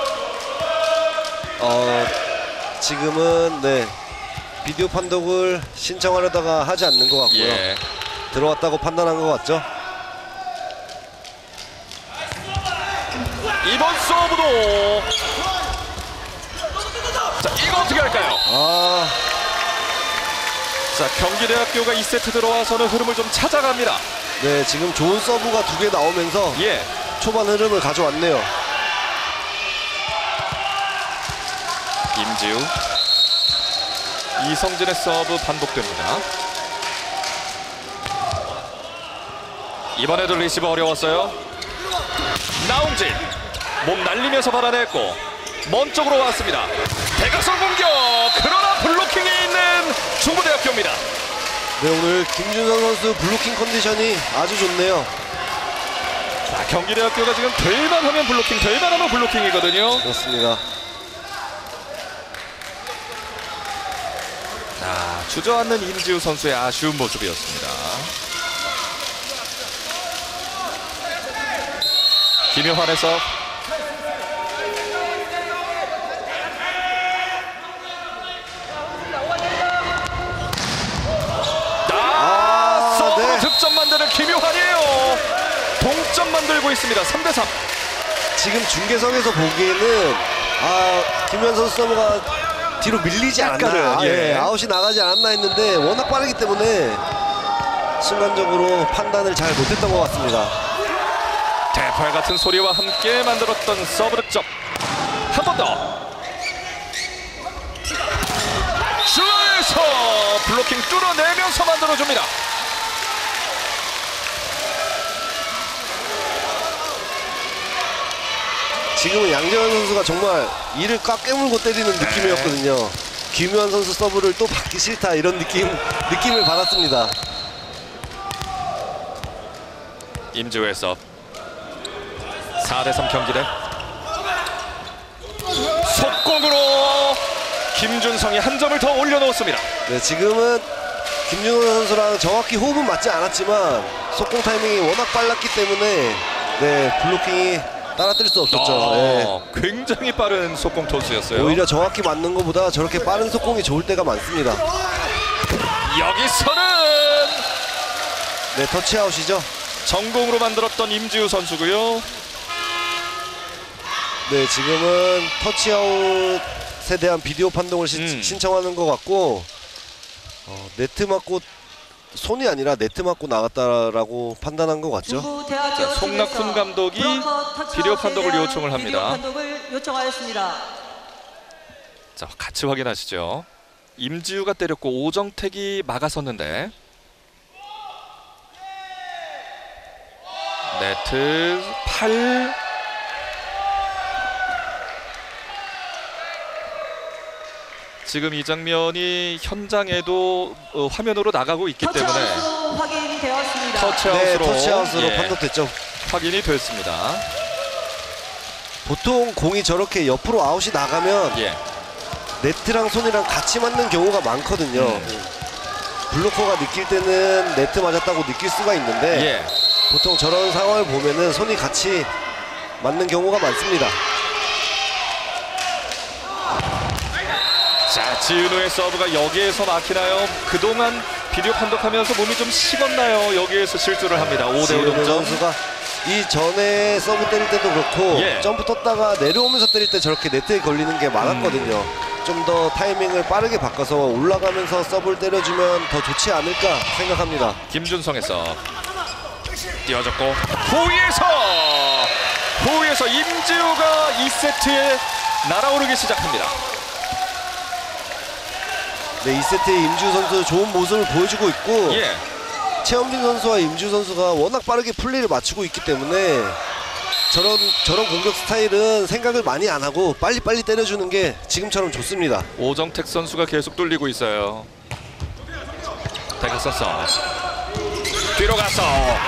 어, 지금은 네 비디오 판독을 신청하려다가 하지 않는 것 같고요. 예. 들어왔다고 판단한 것 같죠. 이번 서브도. 자, 이거 어떻게 할까요? 아, 자, 경기대학교가 이 세트 들어와서는 흐름을 좀 찾아갑니다. 네 지금 좋은 서브가 두 개 나오면서 예. 초반 흐름을 가져왔네요. 임지우. 이성진의 서브 반복됩니다. 이번에도 리시브 어려웠어요. 나홍진 몸 날리면서 받아냈고 먼 쪽으로 왔습니다. 대각선 공격. 그러나 블로킹이 있는 중부대학교입니다. 네 오늘 김준성 선수 블로킹 컨디션이 아주 좋네요. 자, 경기대학교가 지금 될만하면 블로킹, 될만하면 블로킹이거든요. 그렇습니다. 자, 주저앉는 임지우 선수의 아쉬운 모습이었습니다. 김효환에서 아, 서브로 네. 득점 만드는 김효환이에요. 동점 만들고 있습니다. 삼 대 삼. 지금 중계석에서 보기에는 아 김현 선수 서브가 뒤로 밀리지 않았나, 약간은, 아, 예. 예, 아웃이 나가지 않았나 했는데 워낙 빠르기 때문에 순간적으로 판단을 잘 못했던 것 같습니다. 대팔 같은 소리와 함께 만들었던 서브 득점. 한 번 더. 슈에서 블로킹 뚫어내면서 만들어줍니다. 지금은 양재환 선수가 정말 이를 꽉 깨물고 때리는 느낌이었거든요. 김효환 선수 서브를 또 받기 싫다 이런 느낌 느낌을 받았습니다. 임지우의 서브. 사 대 삼 경기대. 속공으로 김준성이 한 점을 더 올려놓습니다. 네, 지금은 김준호 선수랑 정확히 호흡은 맞지 않았지만 속공 타이밍이 워낙 빨랐기 때문에 네 블로킹이 따라뛸 수 없었죠. 어, 네. 굉장히 빠른 속공 토스였어요. 오히려 정확히 맞는 것보다 저렇게 빠른 속공이 좋을 때가 많습니다. 여기서는 네, 터치아웃이죠. 전공으로 만들었던 임지우 선수고요. 네, 지금은 터치아웃에 대한 비디오 판독을 시, 음. 신청하는 것 같고 어, 네트 맞고 손이 아니라 네트 맞고 나갔다라고 판단한 것 같죠? 자, 송낙훈 감독이 비디오 판독을 요청을 합니다. 판독을 요청하였습니다. 자, 같이 확인하시죠. 임지우가 때렸고 오정택이 막아섰는데 네트 팔. 지금 이 장면이 현장에도 어, 화면으로 나가고 있기 때문에 터치아웃으로 확인되었습니다. 터치아웃으로, 네, 터치아웃으로 예, 판독됐죠. 확인이 됐습니다. 보통 공이 저렇게 옆으로 아웃이 나가면 예. 네트랑 손이랑 같이 맞는 경우가 많거든요. 음. 블로커가 느낄 때는 네트 맞았다고 느낄 수가 있는데 예. 보통 저런 상황을 보면은 손이 같이 맞는 경우가 많습니다. 자, 지은우의 서브가 여기에서 막히나요? 그동안 비디오 판독하면서 몸이 좀 식었나요? 여기에서 실수를 합니다. 오 대 오 지은우 동점. 선수가 이 전에 서브 때릴 때도 그렇고 예. 점프 떴다가 내려오면서 때릴 때 저렇게 네트에 걸리는 게 많았거든요. 음. 좀 더 타이밍을 빠르게 바꿔서 올라가면서 서브를 때려주면 더 좋지 않을까 생각합니다. 김준성의 서브 띄워졌고 후위에서 후위에서 임지우가 이 세트에 날아오르기 시작합니다. 네, 이 세트에 임지우 선수 좋은 모습을 보여주고 있고 예. 최원빈 선수와 임지우 선수가 워낙 빠르게 플레이를 맞추고 있기 때문에 저런 저런 공격 스타일은 생각을 많이 안 하고 빨리빨리 때려주는 게 지금처럼 좋습니다. 오정택 선수가 계속 뚫리고 있어요. 대각선 서브 뒤로 가서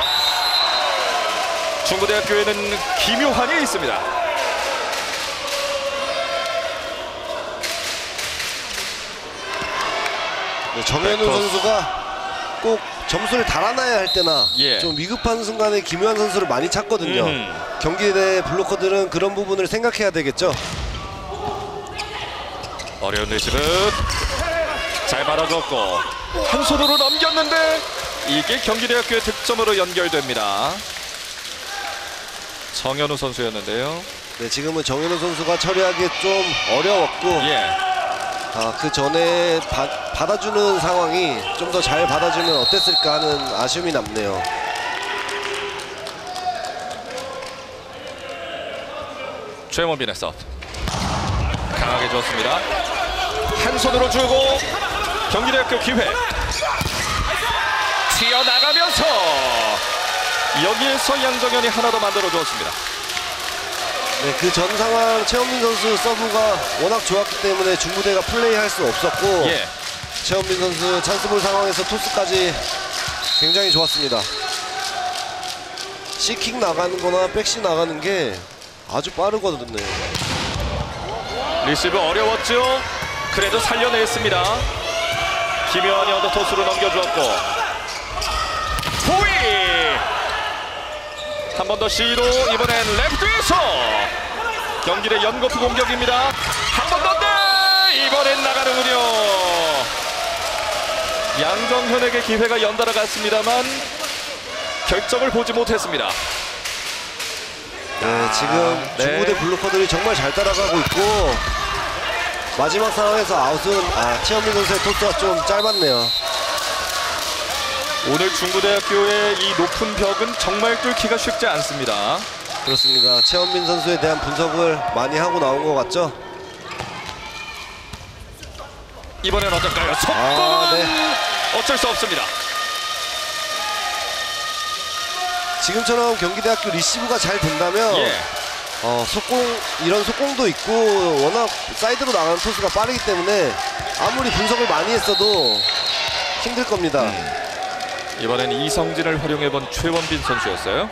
중부대학교에는 김효환이 있습니다. 네, 정현우 백토스. 선수가 꼭 점수를 달아나야 할 때나 예. 좀 위급한 순간에 김효환 선수를 많이 찾거든요. 음. 경기 내 블로커들은 그런 부분을 생각해야 되겠죠. 어려운 리시브 잘 받아줬고 한 손으로 넘겼는데 이게 경기대학교의 득점으로 연결됩니다. 정현우 선수였는데요. 네, 지금은 정현우 선수가 처리하기 좀 어려웠고 예. 아, 그 전에 바, 받아주는 상황이 좀 더 잘 받아주면 어땠을까 하는 아쉬움이 남네요. 최원빈의 서브 강하게 줬습니다. 한 손으로 주고 경기대학교 기회 튀어나가면서 여기에서 양정현이 하나 더 만들어 주었습니다. 네, 그 전 상황 최원빈 선수 서브가 워낙 좋았기 때문에 중부대가 플레이할 수 없었고 예. 최원빈 선수 찬스볼 상황에서 토스까지 굉장히 좋았습니다. C킥 나가는 거나 백시 나가는 게 아주 빠르거든요. 리시브 어려웠죠. 그래도 살려냈습니다. 김효환이 언더 토스로 넘겨주었고 후위 한 번 더 시도 이번엔 레프트에서 경기대 연거푸 공격입니다. 한 번 더 네! 이번엔 나가는군요. 양정현에게 기회가 연달아 갔습니다만 결정을 보지 못했습니다. 네, 지금 네. 중부대 블로커들이 정말 잘 따라가고 있고 마지막 상황에서 아웃은 아, 최원빈 선수의 토스가 좀 짧았네요. 오늘 중부대학교의 이 높은 벽은 정말 뚫기가 쉽지 않습니다. 그렇습니다. 최원빈 선수에 대한 분석을 많이 하고 나온 것 같죠? 이번엔 어떨까요? 속공은 아, 네. 어쩔 수 없습니다. 지금처럼 경기대학교 리시브가 잘 된다면 예. 어, 속공 이런 속공도 있고 워낙 사이드로 나가는 토스가 빠르기 때문에 아무리 분석을 많이 했어도 힘들 겁니다. 음. 이번엔 이성진을 활용해본 최원빈 선수였어요.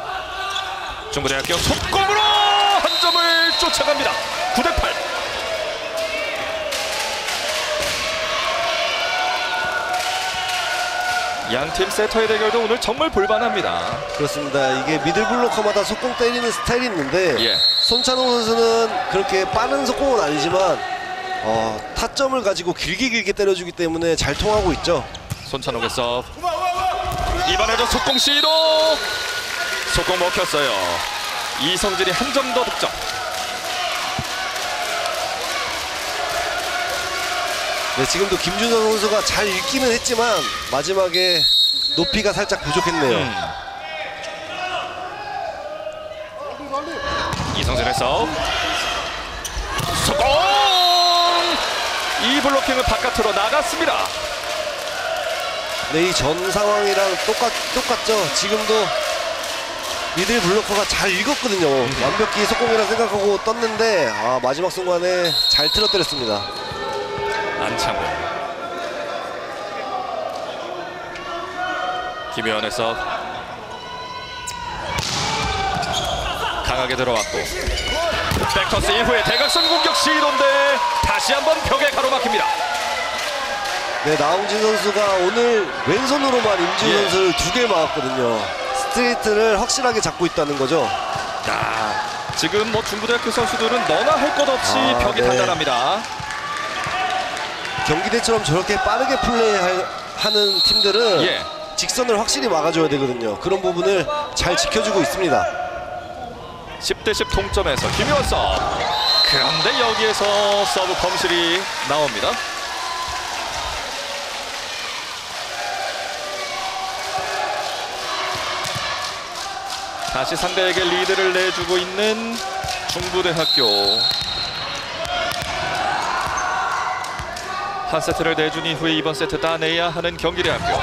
중부대학교 속공으로 한 점을 쫓아갑니다. 구 대 팔. 양팀 세터의 대결도 오늘 정말 볼만합니다. 그렇습니다. 이게 미들 블로커마다 속공 때리는 스타일이 있는데 예. 손찬호 선수는 그렇게 빠른 속공은 아니지만 어, 타점을 가지고 길게 길게 때려주기 때문에 잘 통하고 있죠. 손찬옥의 서브. 이번에도 속공 시도. 속공 먹혔어요. 이성진이 한 점 더 득점. 네, 지금도 김준성 선수가 잘 읽기는 했지만 마지막에 높이가 살짝 부족했네요. 음. 이성진의 서브. 성공! 이 블로킹은 바깥으로 나갔습니다. 네, 이 전 상황이랑 똑같, 똑같죠. 지금도 미들 블로커가 잘 읽었거든요. 완벽히 속공이라 생각하고 떴는데 아, 마지막 순간에 잘 틀어뜨렸습니다. 안창호. 김효연의 서브. 강하게 들어왔고 백터스 이후에 대각선 공격 시도인데 다시 한번 벽에 가로막힙니다. 네, 나홍진 선수가 오늘 왼손으로만 임지우 예. 선수를 두 개 막았거든요. 스트레이트를 확실하게 잡고 있다는 거죠. 야, 지금 뭐 중부대학교 선수들은 너나 할 것 없이 아, 벽이 네. 단단합니다. 경기대처럼 저렇게 빠르게 플레이하는 팀들은 예. 직선을 확실히 막아줘야 되거든요. 그런 부분을 잘 지켜주고 있습니다. 십 대 십 동점에서 김효연 서브. 그런데 여기에서 서브 범실이 나옵니다. 다시 상대에게 리드를 내주고 있는 중부대학교. 한 세트를 내준 이후에 이번 세트 따내야 하는 경기대학교.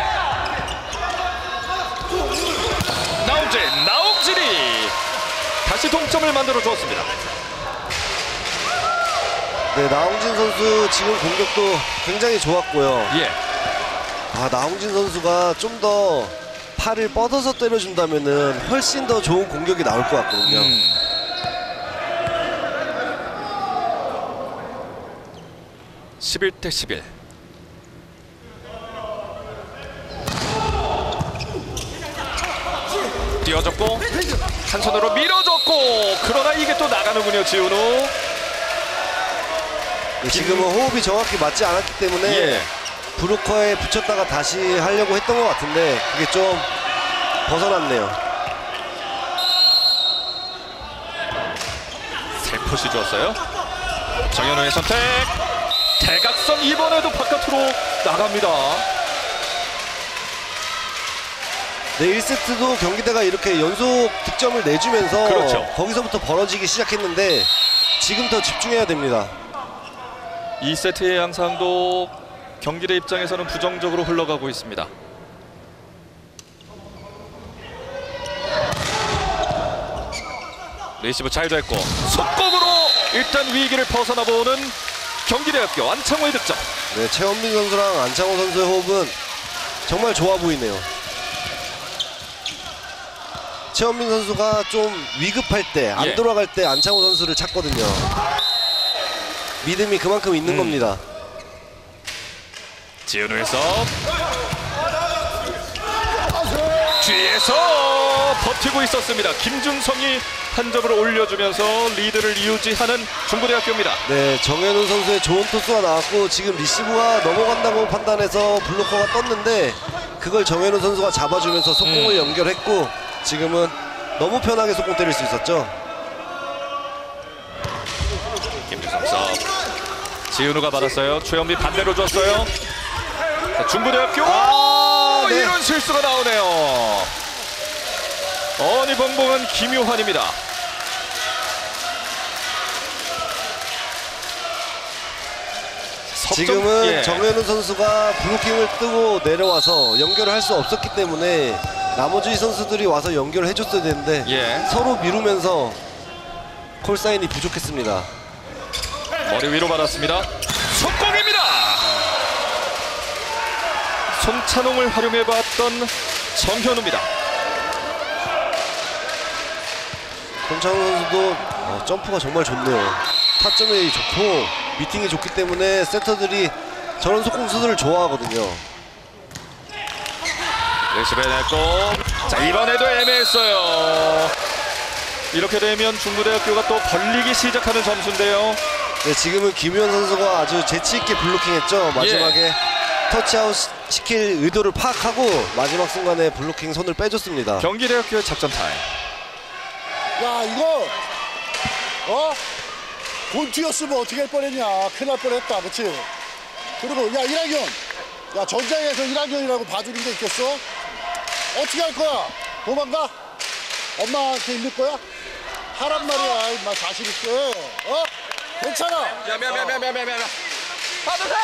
나홍진, 나홍진이 다시 동점을 만들어 주었습니다. 네, 나홍진 선수 지금 공격도 굉장히 좋았고요. 예. 아, 나홍진 선수가 좀 더 팔을 뻗어서 때려준다면은 훨씬 더 좋은 공격이 나올 것 같거든요. 음. 십일 대 십일. 뛰어졌고 한 손으로 밀어줬고 그러나 이게 또 나가는군요. 지훈우. 네, 지금은 호흡이 정확히 맞지 않았기 때문에 예. 브로커에 붙였다가 다시 하려고 했던 것 같은데 그게 좀 벗어났네요. 살포시 줬어요. 정현우의 선택. 대각선 이번에도 바깥으로 나갑니다. 네, 일 세트도 경기대가 이렇게 연속 득점을 내주면서 그렇죠. 거기서부터 벌어지기 시작했는데 지금 더 집중해야 됩니다. 이 세트의 양상도 경기대 입장에서는 부정적으로 흘러가고 있습니다. 레시브 잘 됐고 속공으로 일단 위기를 벗어나보는 경기대학교 안창호의 득점. 네, 최원민 선수랑 안창호 선수의 호흡은 정말 좋아 보이네요. 최원민 선수가 좀 위급할 때, 안 예. 돌아갈 때 안창호 선수를 찾거든요. 믿음이 그만큼 있는 음. 겁니다. 지은우의 서브. 뒤에서 버티고 있었습니다. 김준성이 한 점을 올려주면서 리드를 유지하는 중부대학교입니다. 네, 정현우 선수의 좋은 토스가 나왔고 지금 리시브가 넘어간다고 판단해서 블로커가 떴는데 그걸 정현우 선수가 잡아주면서 속공을 음. 연결했고 지금은 너무 편하게 속공 때릴 수 있었죠. 김준성 서브. 지은우가 받았어요. 최현빈 반대로 줬어요. 자, 중부대학교. 아, 네. 이런 실수가 나오네요. 어니벙벙한 김효환입니다. 석점- 지금은 예. 정현우 선수가 블로킹을 뜨고 내려와서 연결을 할 수 없었기 때문에 나머지 선수들이 와서 연결을 해줬어야 되는데 예. 서로 미루면서 콜사인이 부족했습니다. 머리 위로 받았습니다. 속공입니다. 손찬홍을 활용해봤던 정현우입니다. 손창훈 선수도 어, 점프가 정말 좋네요. 타점이 좋고 미팅이 좋기 때문에 세터들이 저런 속공수들을 좋아하거든요. 레시브 냈고 자 이번에도 애매했어요. 이렇게 되면 중부대학교가 또 벌리기 시작하는 점수인데요. 네, 지금은 김유현 선수가 아주 재치있게 블로킹했죠. 마지막에 예. 터치아웃 시- 시킬 의도를 파악하고 마지막 순간에 블로킹 손을 빼줬습니다. 경기대학교의 작전 타임. 야, 이거 어? 본투였으면 어떻게 할 뻔했냐. 큰일 날 뻔했다. 그치? 그리고 야 일학년, 야 전장에서 일학년이라고 봐주는 게 있겠어? 어떻게 할 거야? 도망가? 엄마한테 일릴 거야? 하란 말이야, 임마 자신 있게. 어? 괜찮아. 야, 미안, 미안, 미안, 미안, 미안, 미안. 하나, 둘, 셋!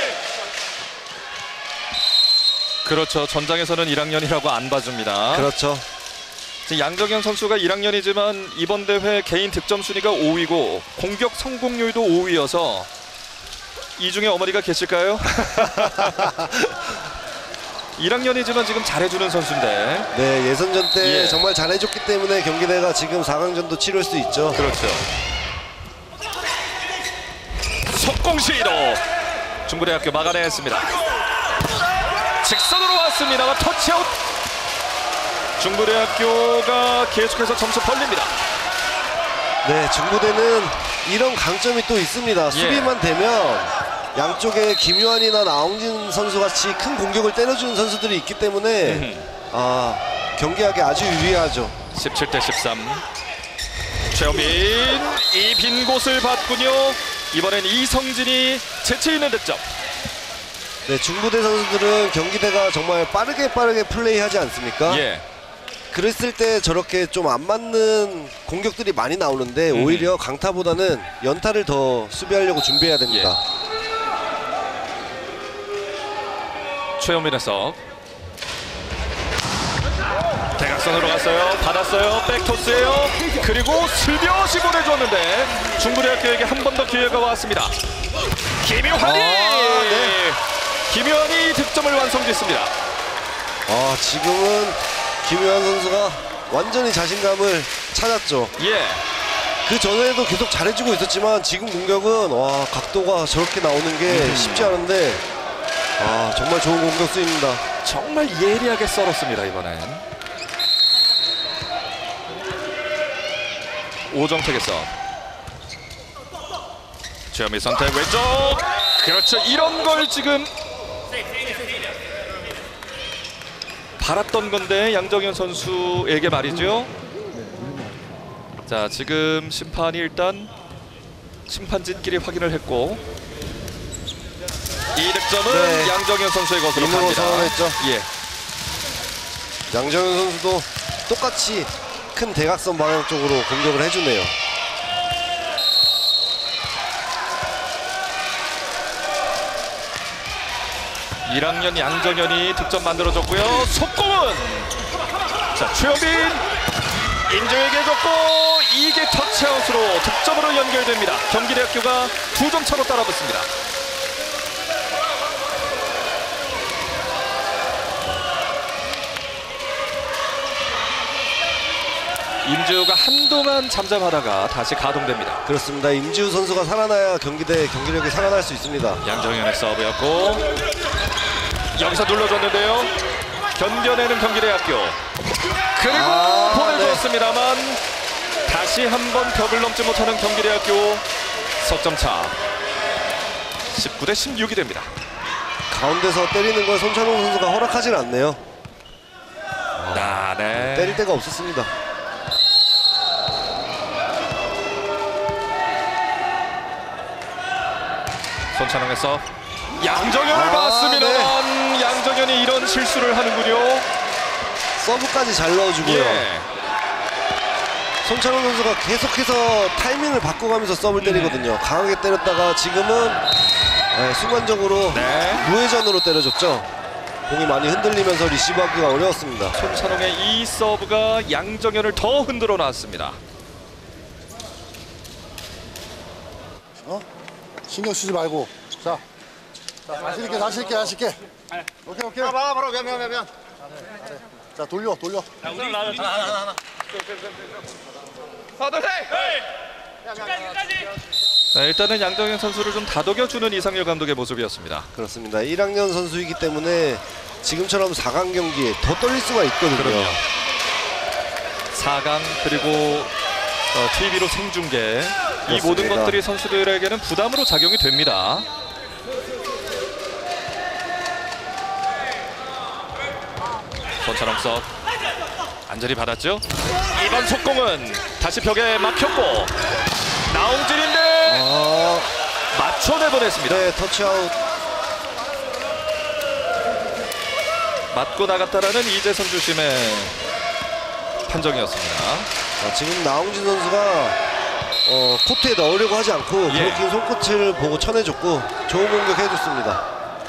그렇죠. 전장에서는 일 학년이라고 안 봐줍니다. 그렇죠. 지금 양정현 선수가 일 학년이지만 이번 대회 개인 득점 순위가 오 위고 공격 성공률도 오 위여서 이 중에 어머니가 계실까요? 일 학년이지만 지금 잘해주는 선수인데. 네, 예선전 때 예. 정말 잘해줬기 때문에 경기대가 지금 사 강전도 치를 수 있죠. 그렇죠. 속공 시도 중부대학교 막아냈습니다. 직선으로 왔습니다만 터치아웃. 중부대학교가 계속해서 점수 벌립니다. 네, 중부대는 이런 강점이 또 있습니다. 예. 수비만 되면 양쪽에 김요한이나 나홍진 선수 같이 큰 공격을 때려주는 선수들이 있기 때문에 음. 아, 경기하기 아주 유리하죠. 십칠 대 십삼. 최영빈 이 빈 곳을 봤군요. 이번엔 이성진이 재치 있는 득점. 네, 중부대 선수들은 경기대가 정말 빠르게 빠르게 플레이하지 않습니까? 예. 그랬을 때 저렇게 좀 안 맞는 공격들이 많이 나오는데 음. 오히려 강타보다는 연타를 더 수비하려고 준비해야 됩니다. 예. 최영민의 서 대각선으로 갔어요. 받았어요. 백토스예요. 그리고 슬며시 보내줬는데 중부대학교에게 한 번 더 기회가 왔습니다. 김효환이 아, 네. 김효환이 득점을 완성짓습니다. 아, 지금은 김요한 선수가 완전히 자신감을 찾았죠. 예. 그 전에도 계속 잘해주고 있었지만 지금 공격은 와, 각도가 저렇게 나오는 게 음. 쉽지 않은데 아, 정말 좋은 공격수입니다. 정말 예리하게 썰었습니다. 이번엔 오정택의 서 최현미 선택 왼쪽. 그렇죠. 이런 걸 지금 바랐던 건데 양정현 선수에게 말이죠. 자, 지금 심판이 일단 심판진끼리 확인을 했고 이 득점은 네. 양정현 선수의 것으로 임으로 갑니다. 선언했죠. 예. 양정현 선수도 똑같이 큰 대각선 방향 쪽으로 공격을 해주네요. 일 학년 양정현이 득점 만들어줬고요. 속공은 자 최현빈 임정에게 줬고 이게 터치아웃으로 득점으로 연결됩니다. 경기대학교가 두 점 차로 따라붙습니다. 임지우가 한동안 잠잠하다가 다시 가동됩니다. 그렇습니다. 임지우 선수가 살아나야 경기대 경기력이 살아날 수 있습니다. 양정현의 서브였고 여기서 눌러줬는데요. 견뎌내는 경기대학교. 그리고 아, 보내주었습니다만 다시 한번 벽을 넘지 못하는 경기대학교 석점차 십구 대 십육이 됩니다. 가운데서 때리는 걸 손찬홍 선수가 허락하진 않네요. 아, 네. 때릴 데가 없었습니다. 손찬홍의 서브. 양정현을 아, 봤습니다만 양정현이 이런 실수를 하는군요. 서브까지 잘 넣어주고요. 예. 손찬홍 선수가 계속해서 타이밍을 바꿔가면서 서브를 때리거든요. 강하게 때렸다가 지금은 네, 순간적으로 네. 무회전으로 때려줬죠. 공이 많이 흔들리면서 리시브하기가 어려웠습니다. 손찬홍의 이 서브가 양정현을 더 흔들어 놨습니다. 어? 신경 쓰지 말고. 자, 자 다시 있게, 다시 있게, 다시 있게. 오케이, 오케이. 바로, 바로, 미안, 미안, 미안, 미안. 자, 돌려, 돌려. 하나, 하나, 하나, 하나. 하나, 둘, 셋! 끝까지, 끝까지! 자, 일단은 양정현 선수를 좀 다독여주는 이상열 감독의 모습이었습니다. 그렇습니다. 일 학년 선수이기 때문에 지금처럼 사 강 경기에 더 떨릴 수가 있거든요. 그럼요. 사 강 그리고 어, 티비로 생중계 이 그렇습니다. 모든 것들이 선수들에게는 부담으로 작용이 됩니다. 손찬홍 서 안전히 받았죠. 이번 속공은 다시 벽에 막혔고 나홍진인데 아, 맞춰내보냈습니다. 네, 터치아웃 맞고 나갔다라는 이재선 주심의 판정이었습니다. 아, 지금 나홍진 선수가 어, 코트에 넣으려고 하지 않고 예. 브로킹 손끝을 보고 쳐내줬고 좋은 공격 해줬습니다.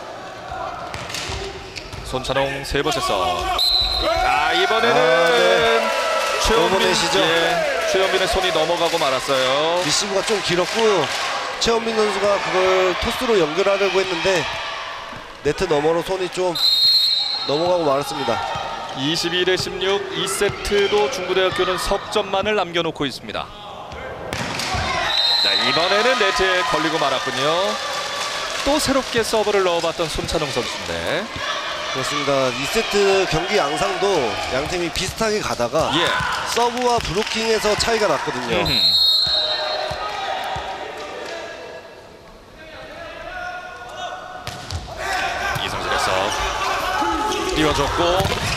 손찬홍 세 번째 서브. 아 이번에는 아, 네. 최원빈, 넘어내시죠? 예, 최원빈의 손이 넘어가고 말았어요. 리시브가 좀 길었고 최원빈 선수가 그걸 토스로 연결하려고 했는데 네트 너머로 손이 좀 넘어가고 말았습니다. 이십이 대 십육, 이 세트도 중부대학교는 석점만을 남겨놓고 있습니다. 자, 이번에는 네트에 걸리고 말았군요. 또 새롭게 서브를 넣어봤던 손찬홍 선수인데. 그렇습니다. 이 세트 경기 양상도 양팀이 비슷하게 가다가 예. 서브와 브로킹에서 차이가 났거든요. 음흠. 이성진의 서브 띄워줬고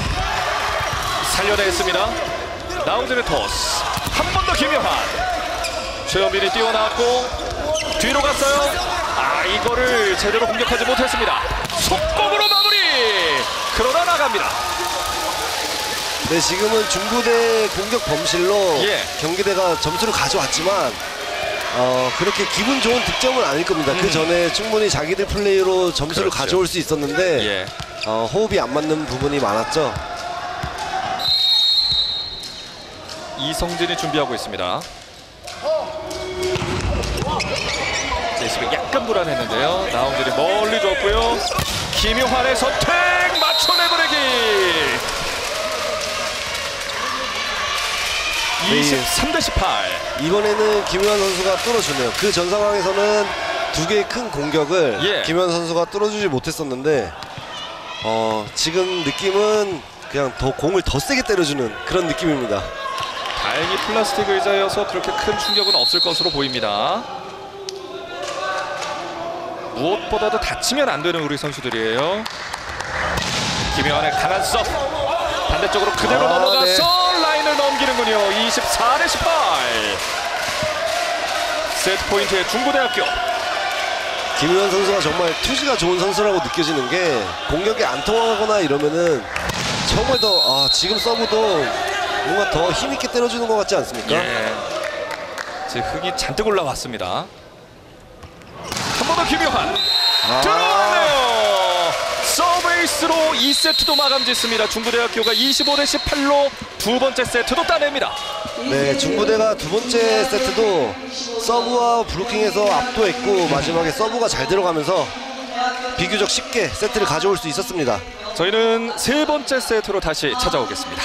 살려냈습니다. 나홍진의 토스 한 번 더 김효한. 최현빈이 뛰어나왔고 뒤로 갔어요. 아 이거를 제대로 공격하지 못했습니다. 속공으로 마무리. 그러나 나갑니다. 네, 지금은 중부대 공격 범실로 예. 경기대가 점수를 가져왔지만 어, 그렇게 기분 좋은 득점은 아닐 겁니다. 음. 그 전에 충분히 자기들 플레이로 점수를 그렇죠. 가져올 수 있었는데 예. 어, 호흡이 안 맞는 부분이 많았죠. 이성진이 준비하고 있습니다. 제시가 약간 불안했는데요. 나홍진이 멀리 줬고요. 김효환의 선택 맞춰내버리기. 이십삼 대 십팔. 이번에는 김효환 선수가 뚫어주네요. 그 전 상황에서는 두 개의 큰 공격을 예. 김효환 선수가 뚫어주지 못했었는데 어, 지금 느낌은 그냥 더 공을 더 세게 때려주는 그런 느낌입니다. 다행히 플라스틱 의자여서 그렇게 큰 충격은 없을 것으로 보입니다. 무엇보다도 다치면 안 되는 우리 선수들이에요. 김효환의 강한 서브. 반대쪽으로 그대로 아, 넘어가서 네. 라인을 넘기는군요. 이십사 대 십팔. 세트 포인트의 중부대학교. 김효환 선수가 정말 투지가 좋은 선수라고 느껴지는 게 공격이 안 통하거나 이러면은 정말 더 아, 지금 서브도 뭔가 더 힘있게 때려주는 것 같지 않습니까? 예. 제 흥이 잔뜩 올라왔습니다. 한 번 더 김효환. 아, 들어왔네요. 서브에이스로 이 세트도 마감 짓습니다. 중부대학교가 이십오 대 십팔로 두 번째 세트도 따냅니다. 네, 중부대가 두 번째 세트도 서브와 브로킹에서 압도했고 마지막에 서브가 잘 들어가면서 비교적 쉽게 세트를 가져올 수 있었습니다. 저희는 세 번째 세트로 다시 찾아오겠습니다.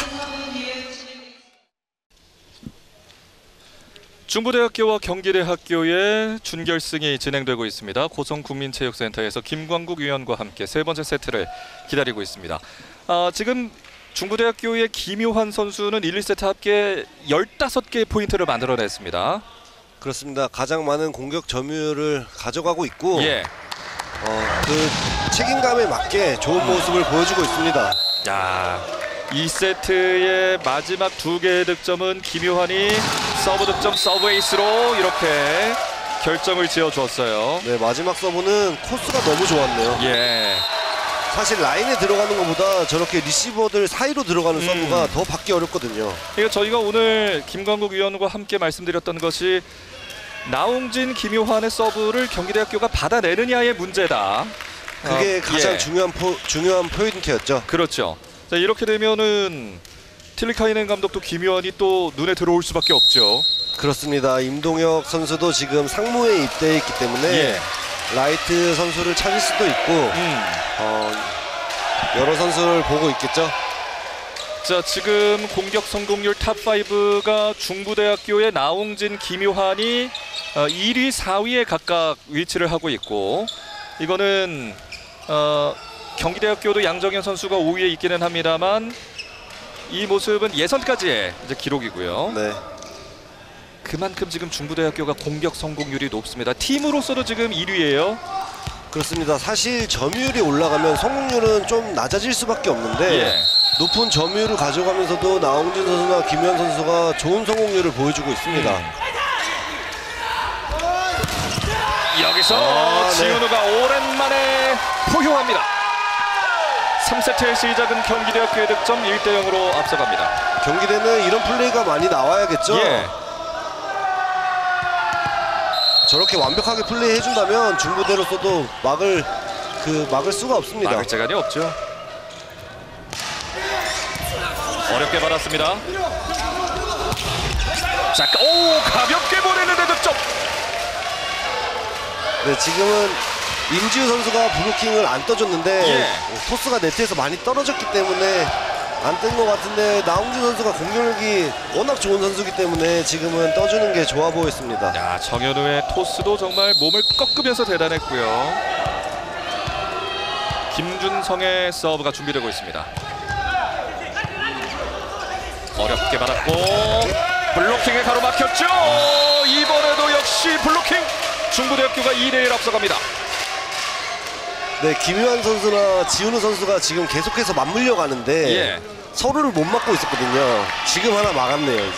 중부대학교와 경기대학교의 준결승이 진행되고 있습니다. 고성국민체육센터에서 김광국 위원과 함께 세 번째 세트를 기다리고 있습니다. 아, 지금 중부대학교의 김효환 선수는 일, 이 세트 합계 열다섯 개의 포인트를 만들어냈습니다. 그렇습니다. 가장 많은 공격 점유율을 가져가고 있고 예. 어, 그 책임감에 맞게 좋은 모습을 보여주고 있습니다. 야, 이 세트의 마지막 두 개의 득점은 김효환이 서브 득점 서브 에이스로 이렇게 결정을 지어줬어요. 네, 마지막 서브는 코스가 너무 좋았네요. 예. 사실 라인에 들어가는 것보다 저렇게 리시버들 사이로 들어가는 음. 서브가 더 받기 어렵거든요. 이거 저희가 오늘 김광국 위원과 함께 말씀드렸던 것이 나홍진, 김효환의 서브를 경기대학교가 받아내느냐의 문제다. 그게 어, 가장 예. 중요한 포, 중요한 포인트였죠. 그렇죠. 자, 이렇게 되면은 틸리카이넨 감독도 김효환이 또 눈에 들어올 수밖에 없죠. 그렇습니다. 임동혁 선수도 지금 상무에 입대해 있기 때문에 예. 라이트 선수를 찾을 수도 있고 음. 어, 여러 선수를 보고 있겠죠. 자, 지금 공격 성공률 탑오가 중부대학교의 나홍진, 김효환이 어, 일 위, 사 위에 각각 위치를 하고 있고, 이거는 어, 경기대학교도 양정현 선수가 오 위에 있기는 합니다만 이 모습은 예선까지의 이제 기록이고요. 네. 그만큼 지금 중부대학교가 공격 성공률이 높습니다. 팀으로서도 지금 일 위예요. 그렇습니다. 사실 점유율이 올라가면 성공률은 좀 낮아질 수밖에 없는데 예. 높은 점유율을 가져가면서도 나홍진 선수나 김효환 선수가 좋은 성공률을 보여주고 있습니다. 음. 여기서 아, 네. 지훈우가 오랜만에 포효합니다. 삼 세트의 시작은 경기대학교의 득점 일 대 영으로 앞서갑니다. 경기대는 이런 플레이가 많이 나와야겠죠. 예. 저렇게 완벽하게 플레이 해준다면 중부대로서도 막을 그 막을 수가 없습니다. 막을 재간이 없죠. 어렵게 받았습니다. 자, 오 가볍게 보내는데 득점. 네, 지금은 임지우 선수가 블로킹을 안 떠줬는데 예. 토스가 네트에서 많이 떨어졌기 때문에 안 뜬 것 같은데 나홍준 선수가 공격력이 워낙 좋은 선수이기 때문에 지금은 떠주는 게 좋아 보였습니다. 야, 정현우의 토스도 정말 몸을 꺾으면서 대단했고요. 김준성의 서브가 준비되고 있습니다. 어렵게 받았고 블로킹에 가로막혔죠. 이번에도 역시 블로킹. 중부대학교가 이 대 일 앞서갑니다. 네, 김유한 선수나 지훈우 선수가 지금 계속해서 맞물려 가는데 예. 서로를 못 막고 있었거든요. 지금 하나 막았네요. 이제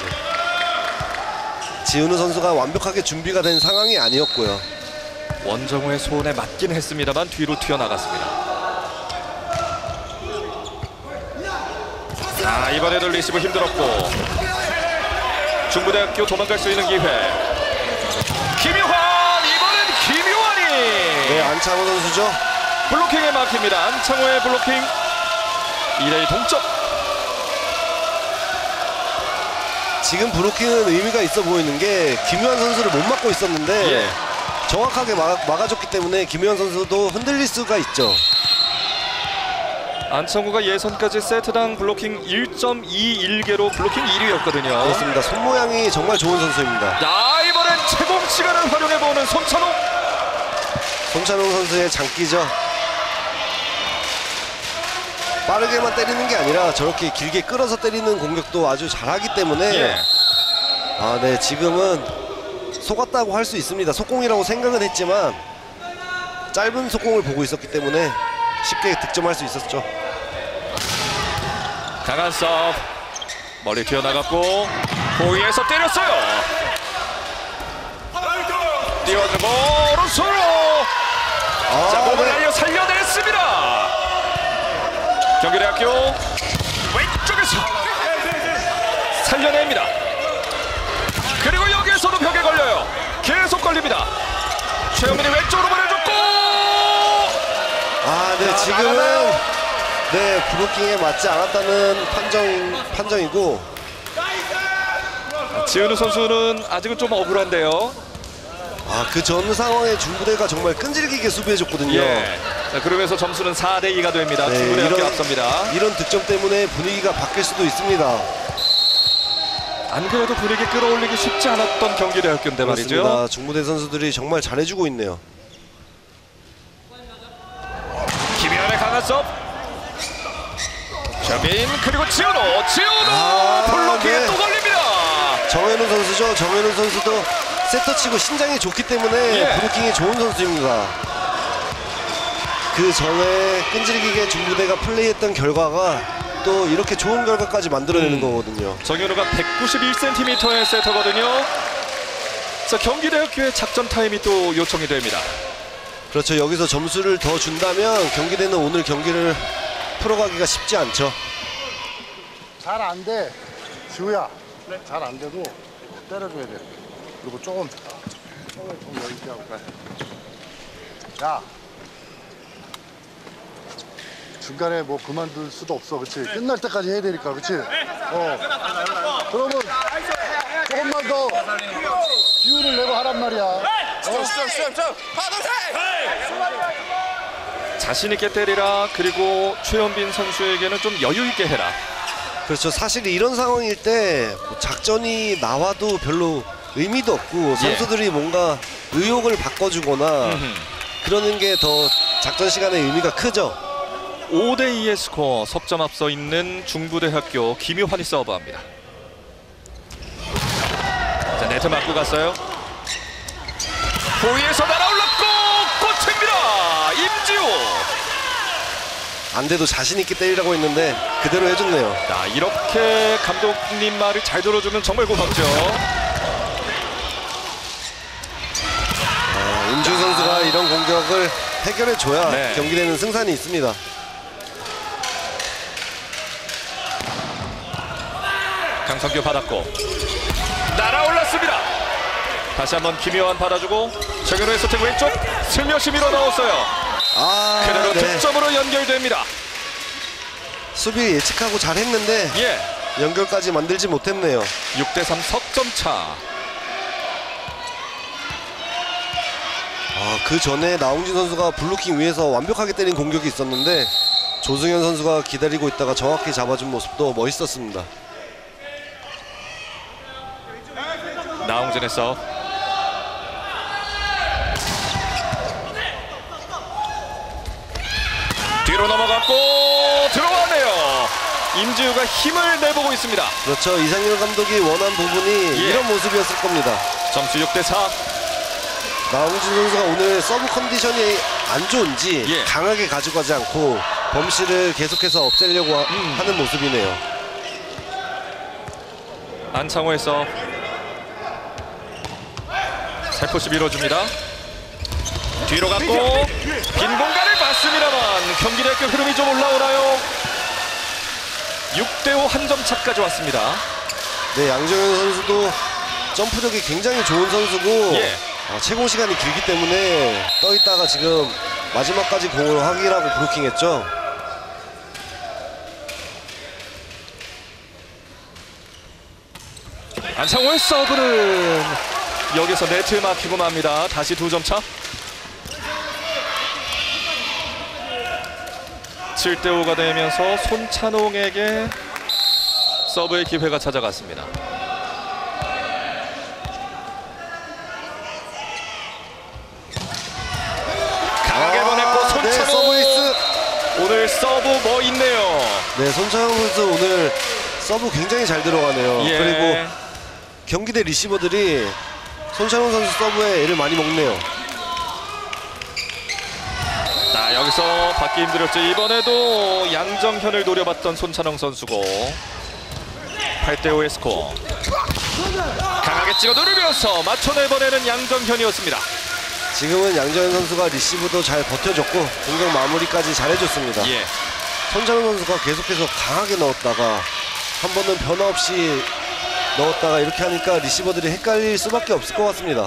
지훈우 선수가 완벽하게 준비가 된 상황이 아니었고요. 원정우의 손에 맞긴 했습니다만 뒤로 튀어나갔습니다. 자, 이번에도 리시브 힘들었고 중부대학교 도망갈 수 있는 기회. 김유환, 이번엔 김유환이 네, 안창호 선수죠. 블로킹에 막힙니다. 안창호의 블로킹. 이 대 이 동점. 지금 브로킹은 의미가 있어 보이는 게 김유한 선수를 못 막고 있었는데 예. 정확하게 막, 막아줬기 때문에 김유한 선수도 흔들릴 수가 있죠. 안창호가 예선까지 세트당 블로킹 일 점 이일 개로 블로킹 일 위였거든요. 그렇습니다. 손 모양이 정말 좋은 선수입니다. 자, 이번엔 채공 시간을 활용해보는 손찬호. 손찬웅 선수의 장기죠. 빠르게만 때리는 게 아니라 저렇게 길게 끌어서 때리는 공격도 아주 잘하기 때문에 예. 아, 네, 지금은 속았다고 할 수 있습니다. 속공이라고 생각은 했지만 짧은 속공을 보고 있었기 때문에 쉽게 득점할 수 있었죠. 강한 서브. 머리 튀어나갔고 호위에서 때렸어요. 띄워주고 오른손으로. 아, 자, 몸을 네. 날려 살려냈습니다. 경기대학교 왼쪽에서 살려냅니다. 그리고 여기에서도 벽에 걸려요. 계속 걸립니다. 최영민이 왼쪽으로 보내줬고. 아, 네, 지금은 네, 브로킹에 맞지 않았다는 판정, 판정이고 지은우 선수는 아직은 좀 억울한데요. 아, 그 전 상황에 중부대가 정말 끈질기게 수비해줬거든요. 예. 자, 그러면서 점수는 사 대 이가 됩니다. 네, 중부대학교 이런- 앞섭니다. 이런 득점 때문에 분위기가 바뀔 수도 있습니다. 안 그래도 분위기 끌어올리기 쉽지 않았던 경기대학교인데 말이죠. 그렇습니다. 중부대 선수들이 정말 잘해주고 있네요. 김현의 강한 서브. 저빈 그리고 지은우. 지은우 아, 블로킹에 네. 또 걸립니다. 정현우 선수죠. 정현우 선수도 세터 치고 신장이 좋기 때문에 예. 브로킹이 좋은 선수입니다. 그 전에 끈질기게 중부대가 플레이했던 결과가 또 이렇게 좋은 결과까지 만들어내는 음. 거거든요. 정현우가 백구십일 센티미터의 세터거든요. 자, 경기대학교의 작전 타임이 또 요청이 됩니다. 그렇죠. 여기서 점수를 더 준다면 경기대는 오늘 경기를 풀어가기가 쉽지 않죠. 잘 안 돼. 지우야. 잘 안 돼도 때려줘야 돼. 그리고 조금 조금 좀 여유 있게 하고 가. 야. 중간에 뭐 그만둘 수도 없어, 그렇지? 끝날 때까지 해야 되니까, 그렇지? 어. 그러면 조금만 더 기운을 내고 하란 말이야. 어? 자신 있게 때리라. 그리고 최현빈 선수에게는 좀 여유 있게 해라. 그렇죠. 사실 이런 상황일 때 작전이 나와도 별로 의미도 없고 선수들이 뭔가 의욕을 바꿔주거나 음흠. 그러는 게 더 작전 시간의 의미가 크죠. 오 대 이의 스코어. 석점 앞서 있는 중부대학교 김유환이 서브합니다. 자, 네트 맞고 갔어요. 호위에서 날아올랐고 꽂힙니다. 임지우. 안 돼도 자신 있게 때리라고 했는데 그대로 해줬네요. 자, 이렇게 감독님 말을 잘 들어주면 정말 고맙죠. 아, 임지우 선수가 이런 공격을 해결해줘야 네. 경기대는 승산이 있습니다. 강성규 받았고 날아올랐습니다. 다시 한번 김효환 받아주고 정현우의 서택 왼쪽 슬며시 밀어 넣었어요. 아, 그대로 네. 득점으로 연결됩니다. 수비 예측하고 잘했는데 예, 연결까지 만들지 못했네요. 육 대 삼 석점 차. 아, 그 전에 나홍진 선수가 블로킹 위에서 완벽하게 때린 공격이 있었는데 조승현 선수가 기다리고 있다가 정확히 잡아준 모습도 멋있었습니다. 나홍진의 서브. 뒤로 넘어갔고 들어왔네요. 임지우가 힘을 내보고 있습니다. 그렇죠. 이상열 감독이 원한 부분이 예. 이런 모습이었을 겁니다. 점수 육 대 사. 나홍진 선수가 오늘 서브 컨디션이 안 좋은지 예. 강하게 가져가지 않고 범실을 계속해서 없애려고 하, 음. 하는 모습이네요. 안창호의 서브. 살포시 밀어줍니다. 뒤로 갔고 빈 공간을 봤습니다만 경기대학교 흐름이 좀 올라오나요? 육 대 오 한 점 차까지 왔습니다. 네, 양정현 선수도 점프력이 굉장히 좋은 선수고 예. 어, 채공 시간이 길기 때문에 떠있다가 지금 마지막까지 공을 확인하고 브로킹했죠. 안창호의 서브는 여기서 네트에 막히고 맙니다. 다시 두 점 차. 칠 대 오가 되면서 손찬홍에게 서브의 기회가 찾아갔습니다. 강하게 아, 보냈고 네, 손찬홍 서브에이스. 오늘 서브 뭐 있네요. 네, 손창훈 선수 오늘 서브 굉장히 잘 들어가네요. 예. 그리고 경기대 리시버들이 손창훈 선수 서브에 애를 많이 먹네요. 자, 여기서 받기 힘들었죠. 이번에도 양정현을 노려봤던 손찬홍 선수고 팔 대 오의 스코어. 강하게 찍어 누르면서 맞춰내버리는 양정현이었습니다. 지금은 양정현 선수가 리시브도 잘 버텨줬고 공격 마무리까지 잘해줬습니다. 예. 손창훈 선수가 계속해서 강하게 넣었다가 한 번은 변화 없이 넣었다가 이렇게 하니까 리시버들이 헷갈릴 수밖에 없을 것 같습니다.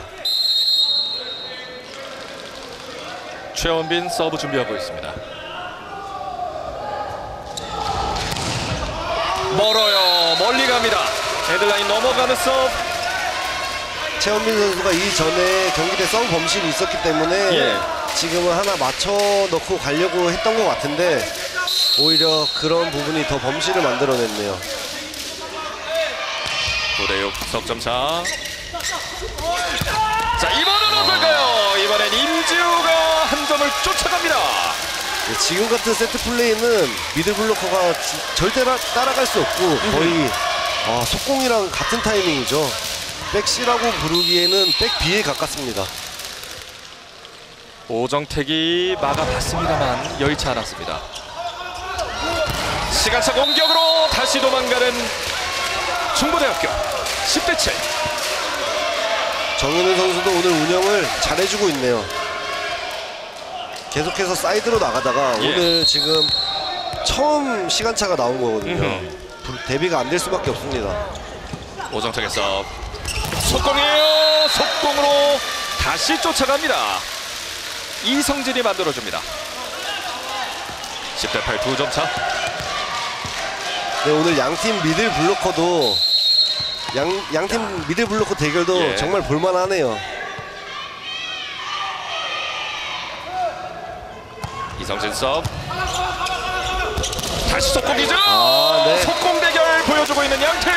최원빈 서브 준비하고 있습니다. 멀어요. 멀리 갑니다. 헤드라인 넘어가는 서브. 최원빈 선수가 이전에 경기대 서브 범실이 있었기 때문에 예. 지금은 하나 맞춰 넣고 가려고 했던 것 같은데 오히려 그런 부분이 더 범실을 만들어냈네요. 구 대 육 석점 차. 자, 이번은 어떨까요? 이번엔 임지우가 한 점을 쫓아갑니다. 네, 지금 같은 세트 플레이는 미들 블로커가 지, 절대 라, 따라갈 수 없고 거의 아, 속공이랑 같은 타이밍이죠. 백C라고 부르기에는 백B에 가깝습니다. 오정택이 막아봤습니다만 여의치 않았습니다. 시간차 공격으로 다시 도망가는 중부대학교 십 대 칠. 정현우 선수도 오늘 운영을 잘해주고 있네요. 계속해서 사이드로 나가다가 예. 오늘 지금 처음 시간차가 나온 거거든요. 음흠. 불- 대비가 안 될 수밖에 없습니다. 오정택의 서브. 속공이에요. 속공으로 다시 쫓아갑니다. 이성진이 만들어줍니다. 십 대 팔 두 점 차. 네, 오늘 양팀 미들 블로커도 양, 양팀 미들 블로커 대결도 예. 정말 볼만하네요. 이성진 서브. 다시 속공이죠. 아, 네. 속공 대결 보여주고 있는 양팀.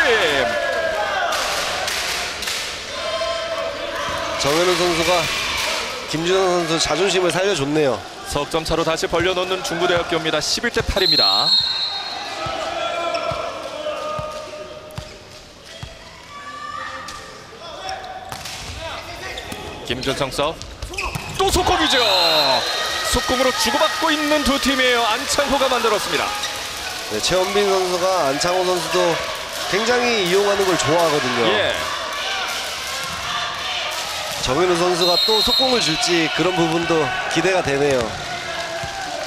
정현우 선수가 김준호 선수 자존심을 살려줬네요. 석점 차로 다시 벌려놓는 중부대학교입니다. 십일 대 팔입니다. 김준성 서브. 또 속공이죠. 속공으로 주고받고 있는 두 팀이에요. 안창호가 만들었습니다. 네, 최원빈 선수가 안창호 선수도 굉장히 이용하는 걸 좋아하거든요. 예. 정현우 선수가 또 속공을 줄지 그런 부분도 기대가 되네요.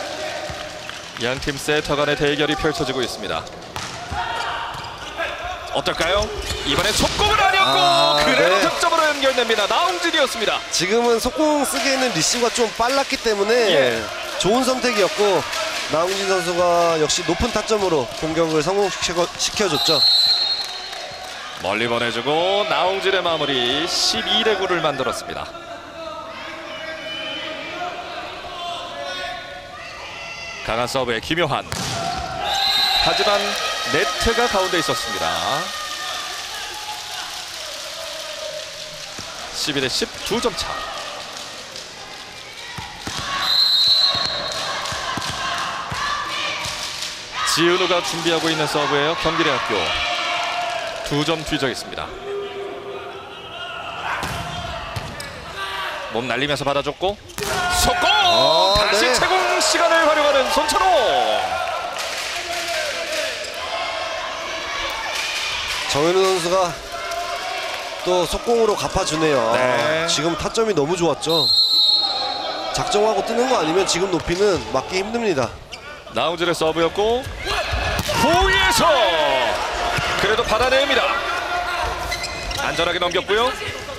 양팀 세터 간의 대결이 펼쳐지고 있습니다. 어떨까요? 이번엔 속공을 아니었고 아, 그대로 네. 득점으로 연결됩니다. 나홍진이었습니다. 지금은 속공 쓰기에는 리시브가 좀 빨랐기 때문에 예. 좋은 선택이었고 나홍진 선수가 역시 높은 타점으로 공격을 성공시켜줬죠. 멀리 보내주고 나홍진의 마무리 십이 대 구를 만들었습니다. 강한 서브의 김효한. 하지만 네트가 가운데 있었습니다. 십이 대 십, 두 점 차. 지은우가 준비하고 있는 서브예요. 경기대학교. 두 점 뒤져 있습니다. 몸 날리면서 받아줬고 속공! 아, 다시 네. 채공 시간을 활용하는 손찬호. 정현우 선수가 또 속공으로 갚아주네요. 네. 아, 지금 타점이 너무 좋았죠. 작정하고 뜨는 거 아니면 지금 높이는 맞기 힘듭니다. 나홍진의 서브였고 후위에서 그래도 받아냅니다. 안전하게 넘겼고요.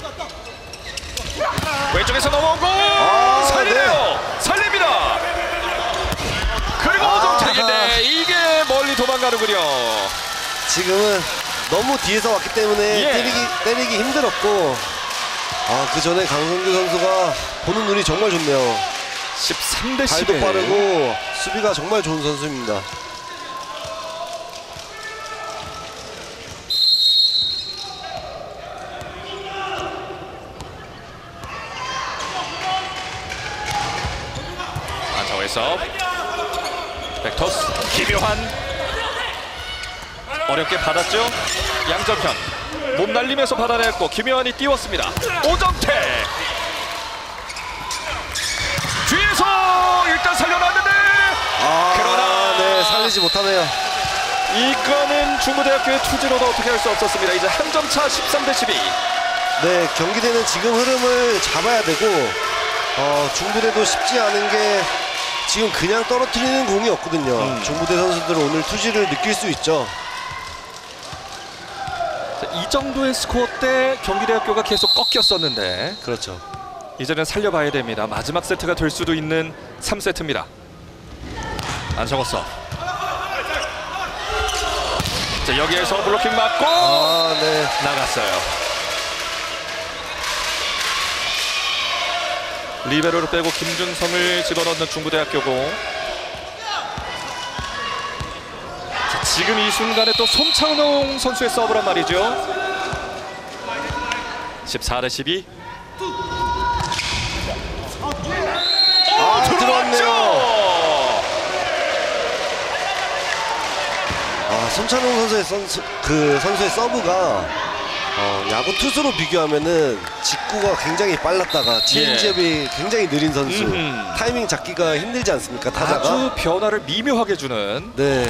왼쪽에서 넘어오고 아, 살리네요. 네. 살립니다. 그리고 아. 오정택인데 이게 멀리 도망가는군요. 지금은 너무 뒤에서 왔기 때문에 예. 때리기, 때리기 힘들었고 아, 그 전에 강성규 선수가 보는 눈이 정말 좋네요. 십삼 대 발도 십일. 빠르고 수비가 정말 좋은 선수입니다. 안창호의 서브. 백토스 김효한. 어렵게 받았죠. 양정현 몸 날리면서 받아냈고 김효한이 띄웠습니다. 오정택 뒤에서 일단 살려놨는데 아, 그러나 네, 살리지 못하네요. 이거는 중부대학교의 투지로도 어떻게 할 수 없었습니다. 이제 한 점 차 십삼 대 십이. 네, 경기대는 지금 흐름을 잡아야 되고 어, 중부대도 쉽지 않은 게 지금 그냥 떨어뜨리는 공이 없거든요. 음. 중부대 선수들은 오늘 투지를 느낄 수 있죠. 이 정도의 스코어 때 경기대학교가 계속 꺾였었는데 그렇죠. 이제는 살려봐야 됩니다. 마지막 세트가 될 수도 있는 삼 세트입니다. 안창호 서브. 자, 여기에서 블로킹 맞고 아, 네. 나갔어요. 리베로를 빼고 김준성을 집어넣는 중부대학교고 자, 지금 이 순간에 또 손창농 선수의 서브란 말이죠. 십사 대 십이. 아, 들어왔네요. 아, 손찬웅 선수의 선수, 그 선수의 서브가 어, 야구 투수로 비교하면은 직구가 굉장히 빨랐다가 체인지업이 굉장히 느린 선수. 음흠. 타이밍 잡기가 힘들지 않습니까, 타자가? 아주 변화를 미묘하게 주는. 네.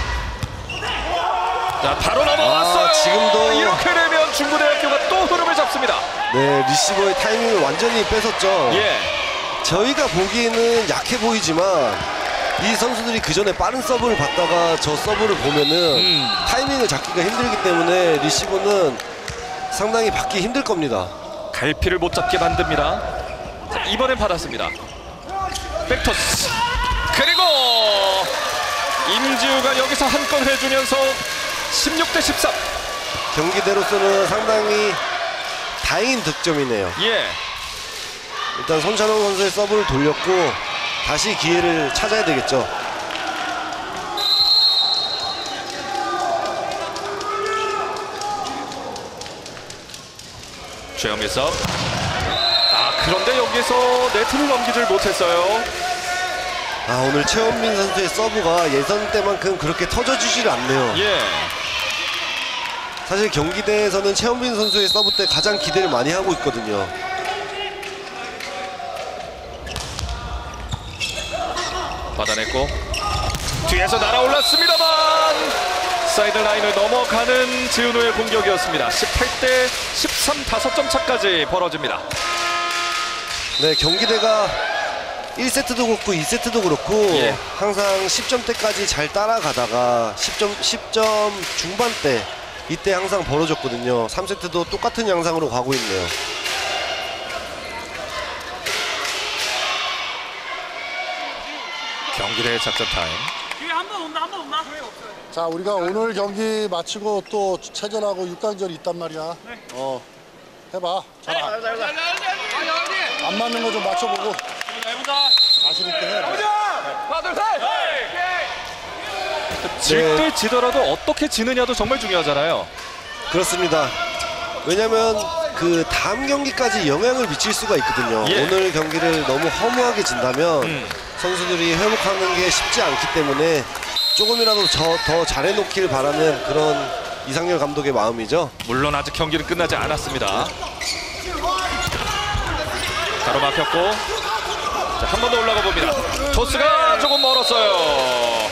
자, 바로 넘어왔어요. 아, 지금도- 이렇게 되면 중부대학교가 또 흐름을 잡습니다. 네, 리시버의 타이밍을 완전히 뺏었죠. 예. 저희가 보기에는 약해 보이지만 이 선수들이 그 전에 빠른 서브를 받다가 저 서브를 보면은 음. 타이밍을 잡기가 힘들기 때문에 리시버는 상당히 받기 힘들 겁니다. 갈피를 못 잡게 만듭니다. 자, 이번엔 받았습니다. 백토스. 그리고 임지우가 여기서 한 건 해주면서 십육 대 십삼. 경기대로서는 상당히 다행인 득점이네요. 예. 일단 손찬홍 선수의 서브를 돌렸고 다시 기회를 찾아야 되겠죠. 최영미 서브. 아, 그런데 여기서 네트를 넘기질 못했어요. 아, 오늘 최원민 선수의 서브가 예선 때만큼 그렇게 터져주질 않네요. 예. 사실 경기대에서는 최원민 선수의 서브 때 가장 기대를 많이 하고 있거든요. 받아냈고 뒤에서 날아올랐습니다만 사이드라인을 넘어가는 지은우의 공격이었습니다. 십팔 대 십삼, 다섯 점 차까지 벌어집니다. 네, 경기대가 일 세트도 그렇고 이 세트도 그렇고 예. 항상 십 점대까지 잘 따라가다가 십 점, 십 점 중반대 이때 항상 벌어졌거든요. 삼 세트도 똑같은 양상으로 가고 있네요. 경기대 작전 타임. 자, 우리가 오늘 경기 마치고 또 체전하고 육 강전이 있단 말이야. 어, 해봐. 잘 안, 안 맞는 거 좀 맞춰보고. 자신 있게 해. 질 때 네. 지더라도 어떻게 지느냐도 정말 중요하잖아요. 그렇습니다. 왜냐면 그 다음 경기까지 영향을 미칠 수가 있거든요. 예. 오늘 경기를 너무 허무하게 진다면 음. 선수들이 회복하는 게 쉽지 않기 때문에 조금이라도 저, 더 잘해놓길 바라는 그런 이상열 감독의 마음이죠. 물론 아직 경기는 끝나지 않았습니다. 가로막혔고 한 번 더 올라가 봅니다. 토스가 조금 멀었어요.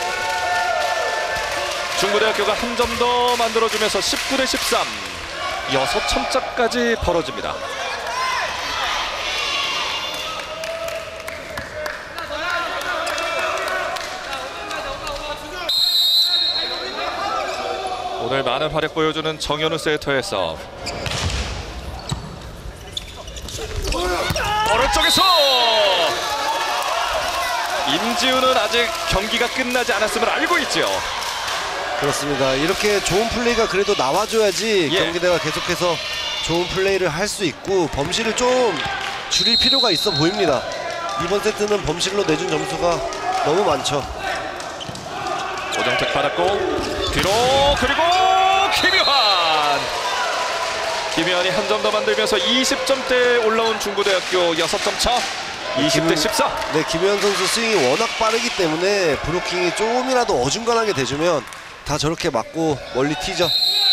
중부대학교가 한 점 더 만들어주면서 십구 대 십삼, 여섯 점차까지 벌어집니다. 오늘 많은 활약 보여주는 정현우 세터에서 오른쪽에서 임지우는 아직 경기가 끝나지 않았음을 알고 있죠. 그렇습니다. 이렇게 좋은 플레이가 그래도 나와줘야지 예. 경기대가 계속해서 좋은 플레이를 할 수 있고 범실을 좀 줄일 필요가 있어 보입니다. 이번 세트는 범실로 내준 점수가 너무 많죠. 오정택 받았고 뒤로 그리고 김효한 김효한이 한 점 더 만들면서 이십 점대에 올라온 중부대학교 여섯 점 차 이십 대 십사. 네, 김효한 선수 스윙이 워낙 빠르기 때문에 브로킹이 조금이라도 어중간하게 대주면 다 저렇게 맞고 멀리 튀죠.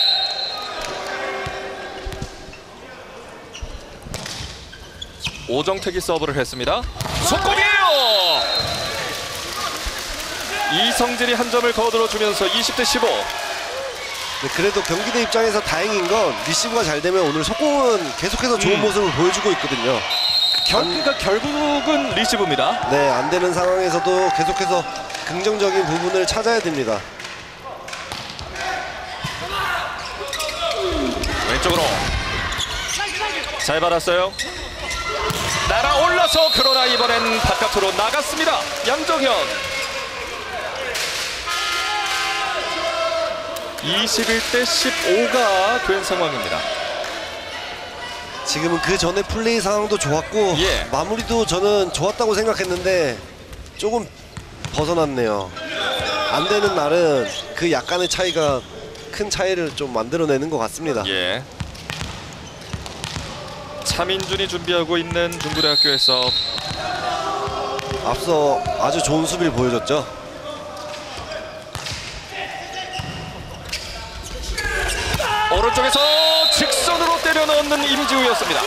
오정택이 서브를 했습니다. 속공이에요. 이성진이 한 점을 거들어주면서 이십 대 십오. 네, 그래도 경기대 입장에서 다행인 건 리시브가 잘 되면 오늘 속공은 계속해서 좋은 음. 모습을 보여주고 있거든요. 경기가 결국은 리시브입니다. 네, 안 되는 상황에서도 계속해서 긍정적인 부분을 찾아야 됩니다. 왼쪽으로 잘 받았어요. 날아올라서 그러나 이번엔 바깥으로 나갔습니다. 양정현. 이십일 대 십오가 된 상황입니다. 지금은 그 전에 플레이 상황도 좋았고 예. 마무리도 저는 좋았다고 생각했는데 조금 벗어났네요. 안 되는 날은 그 약간의 차이가 큰 차이를 좀 만들어내는 것 같습니다. 예. 차민준이 준비하고 있는 중부대학교에서 앞서 아주 좋은 수비를 보여줬죠. 오른쪽에서 직선으로 때려 넣는 임지우였습니다.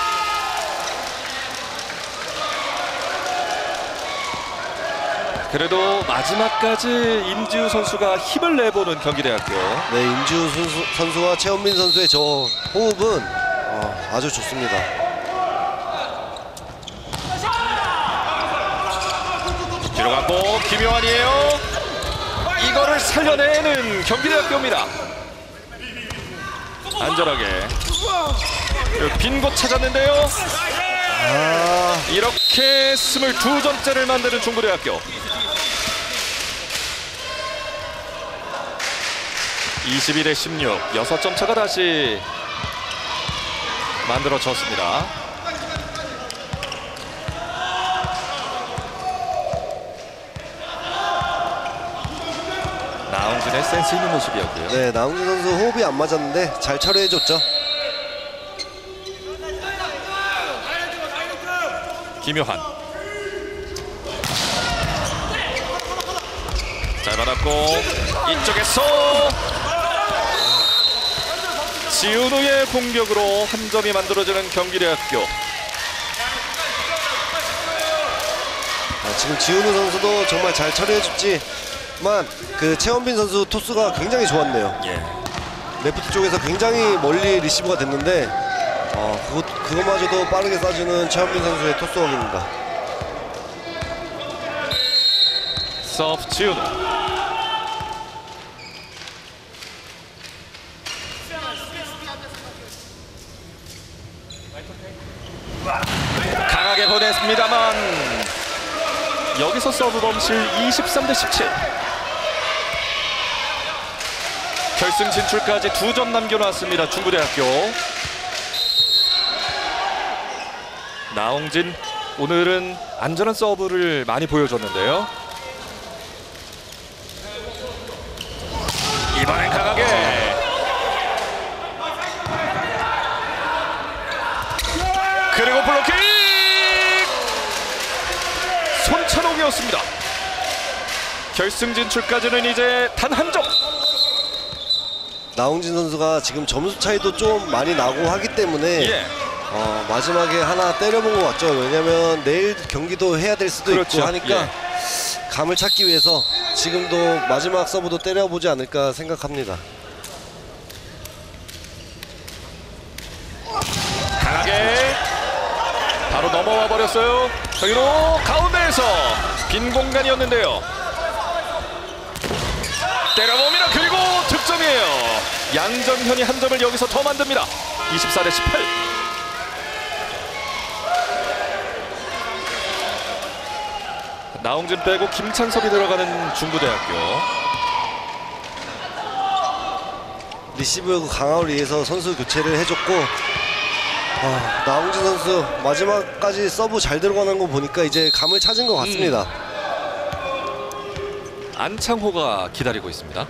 그래도 마지막까지 임지우 선수가 힘을 내보는 경기대학교. 네, 임지우 선수, 선수와 최원민 선수의 저 호흡은 어, 아주 좋습니다. 뒤로 갔고 김효환이에요. 이거를 살려내는 경기대학교입니다. 안전하게 빈 곳 찾았는데요. 아, 이렇게 스물두 점째를 만드는 중부대학교. 이십일 대 십육, 여섯 점 차가 다시 만들어졌습니다. 나홍진의 센스 있는 모습이었고요. 네, 나홍진 선수 호흡이 안 맞았는데 잘 처리해줬죠. 김효한 잘 받았고 이쪽에서 지은우의 공격으로 한 점이 만들어지는 경기대학교. 아, 지금 지은우 선수도 정말 잘 처리해줬지만 그 최원빈 선수 토스가 굉장히 좋았네요. 예. 레프트 쪽에서 굉장히 멀리 리시브가 됐는데 어, 그것, 그것마저도 빠르게 쏴주는 최원빈 선수의 토스웍입니다. 서브 지은우. 끊어냈습니다만 여기서 서브 범실 이십삼 대 십칠. 결승 진출까지 두 점 남겨놨습니다. 중부대학교. 나홍진 오늘은 안전한 서브를 많이 보여줬는데요. 이번엔 강하게 그리고 블로킹! 손찬옥이었습니다. 결승 진출까지는 이제 단 한 점. 나홍진 선수가 지금 점수 차이도 좀 많이 나고 하기 때문에 예. 어, 마지막에 하나 때려본 것 같죠. 왜냐면 내일 경기도 해야 될 수도 그렇죠. 있고 하니까 예. 감을 찾기 위해서 지금도 마지막 서브도 때려보지 않을까 생각합니다. 강하게 바로 넘어와 버렸어요. 저기로 가운데에서 빈 공간이었는데요. 때려봅니다. 그리고 득점이에요. 양정현이 한 점을 여기서 더 만듭니다. 이십사 대 십팔. 나홍진 빼고 김찬섭이 들어가는 중부대학교. 리시브 강화를 위해서 선수 교체를 해줬고 아, 나홍진 선수 마지막까지 서브 잘 들어가는 거 보니까 이제 감을 찾은 것 같습니다. 음. 안창호가 기다리고 있습니다.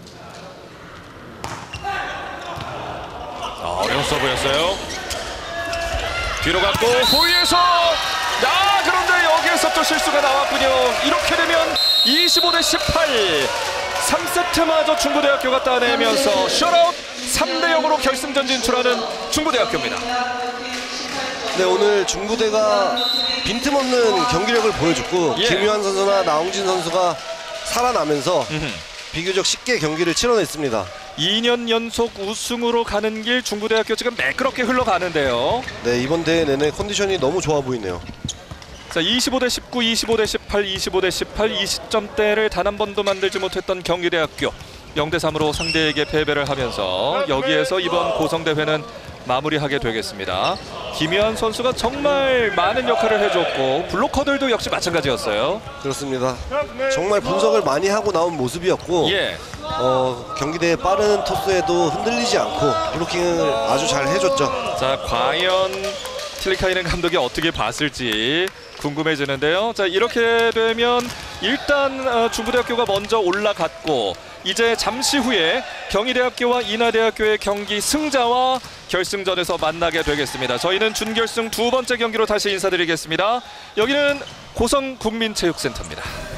아, 어려운 서브였어요. 뒤로 갔고 호위에서 야 그런데 여기에서 또 실수가 나왔군요. 이렇게 되면 이십오 대 십팔. 삼 세트마저 중부대학교가 따내면서 셧아웃 삼 대 영으로 결승전 진출하는 중부대학교입니다. 네, 오늘 중부대가 빈틈없는 경기력을 보여줬고 예. 김유한 선수나 나홍진 선수가 살아나면서 음흠. 비교적 쉽게 경기를 치러냈습니다. 이 년 연속 우승으로 가는 길 중부대학교 지금 매끄럽게 흘러가는데요. 네, 이번 대회 내내 컨디션이 너무 좋아 보이네요. 자, 이십오 대 십구, 이십오 대 십팔, 이십오 대 십팔, 이 시점대를 단 한 번도 만들지 못했던 경기대학교 영 대 삼으로 상대에게 패배를 하면서 여기에서 이번 고성대회는 마무리하게 되겠습니다. 김유한 선수가 정말 많은 역할을 해줬고 블로커들도 역시 마찬가지였어요. 그렇습니다. 정말 분석을 많이 하고 나온 모습이었고 예. 어, 경기대의 빠른 토스에도 흔들리지 않고 블로킹을 아주 잘 해줬죠. 자, 과연 틸리카이넨 감독이 어떻게 봤을지 궁금해지는데요. 자, 이렇게 되면 일단 어, 중부대학교가 먼저 올라갔고 이제 잠시 후에 경희대학교와 인하대학교의 경기 승자와 결승전에서 만나게 되겠습니다. 저희는 준결승 두 번째 경기로 다시 인사드리겠습니다. 여기는 고성국민체육센터입니다.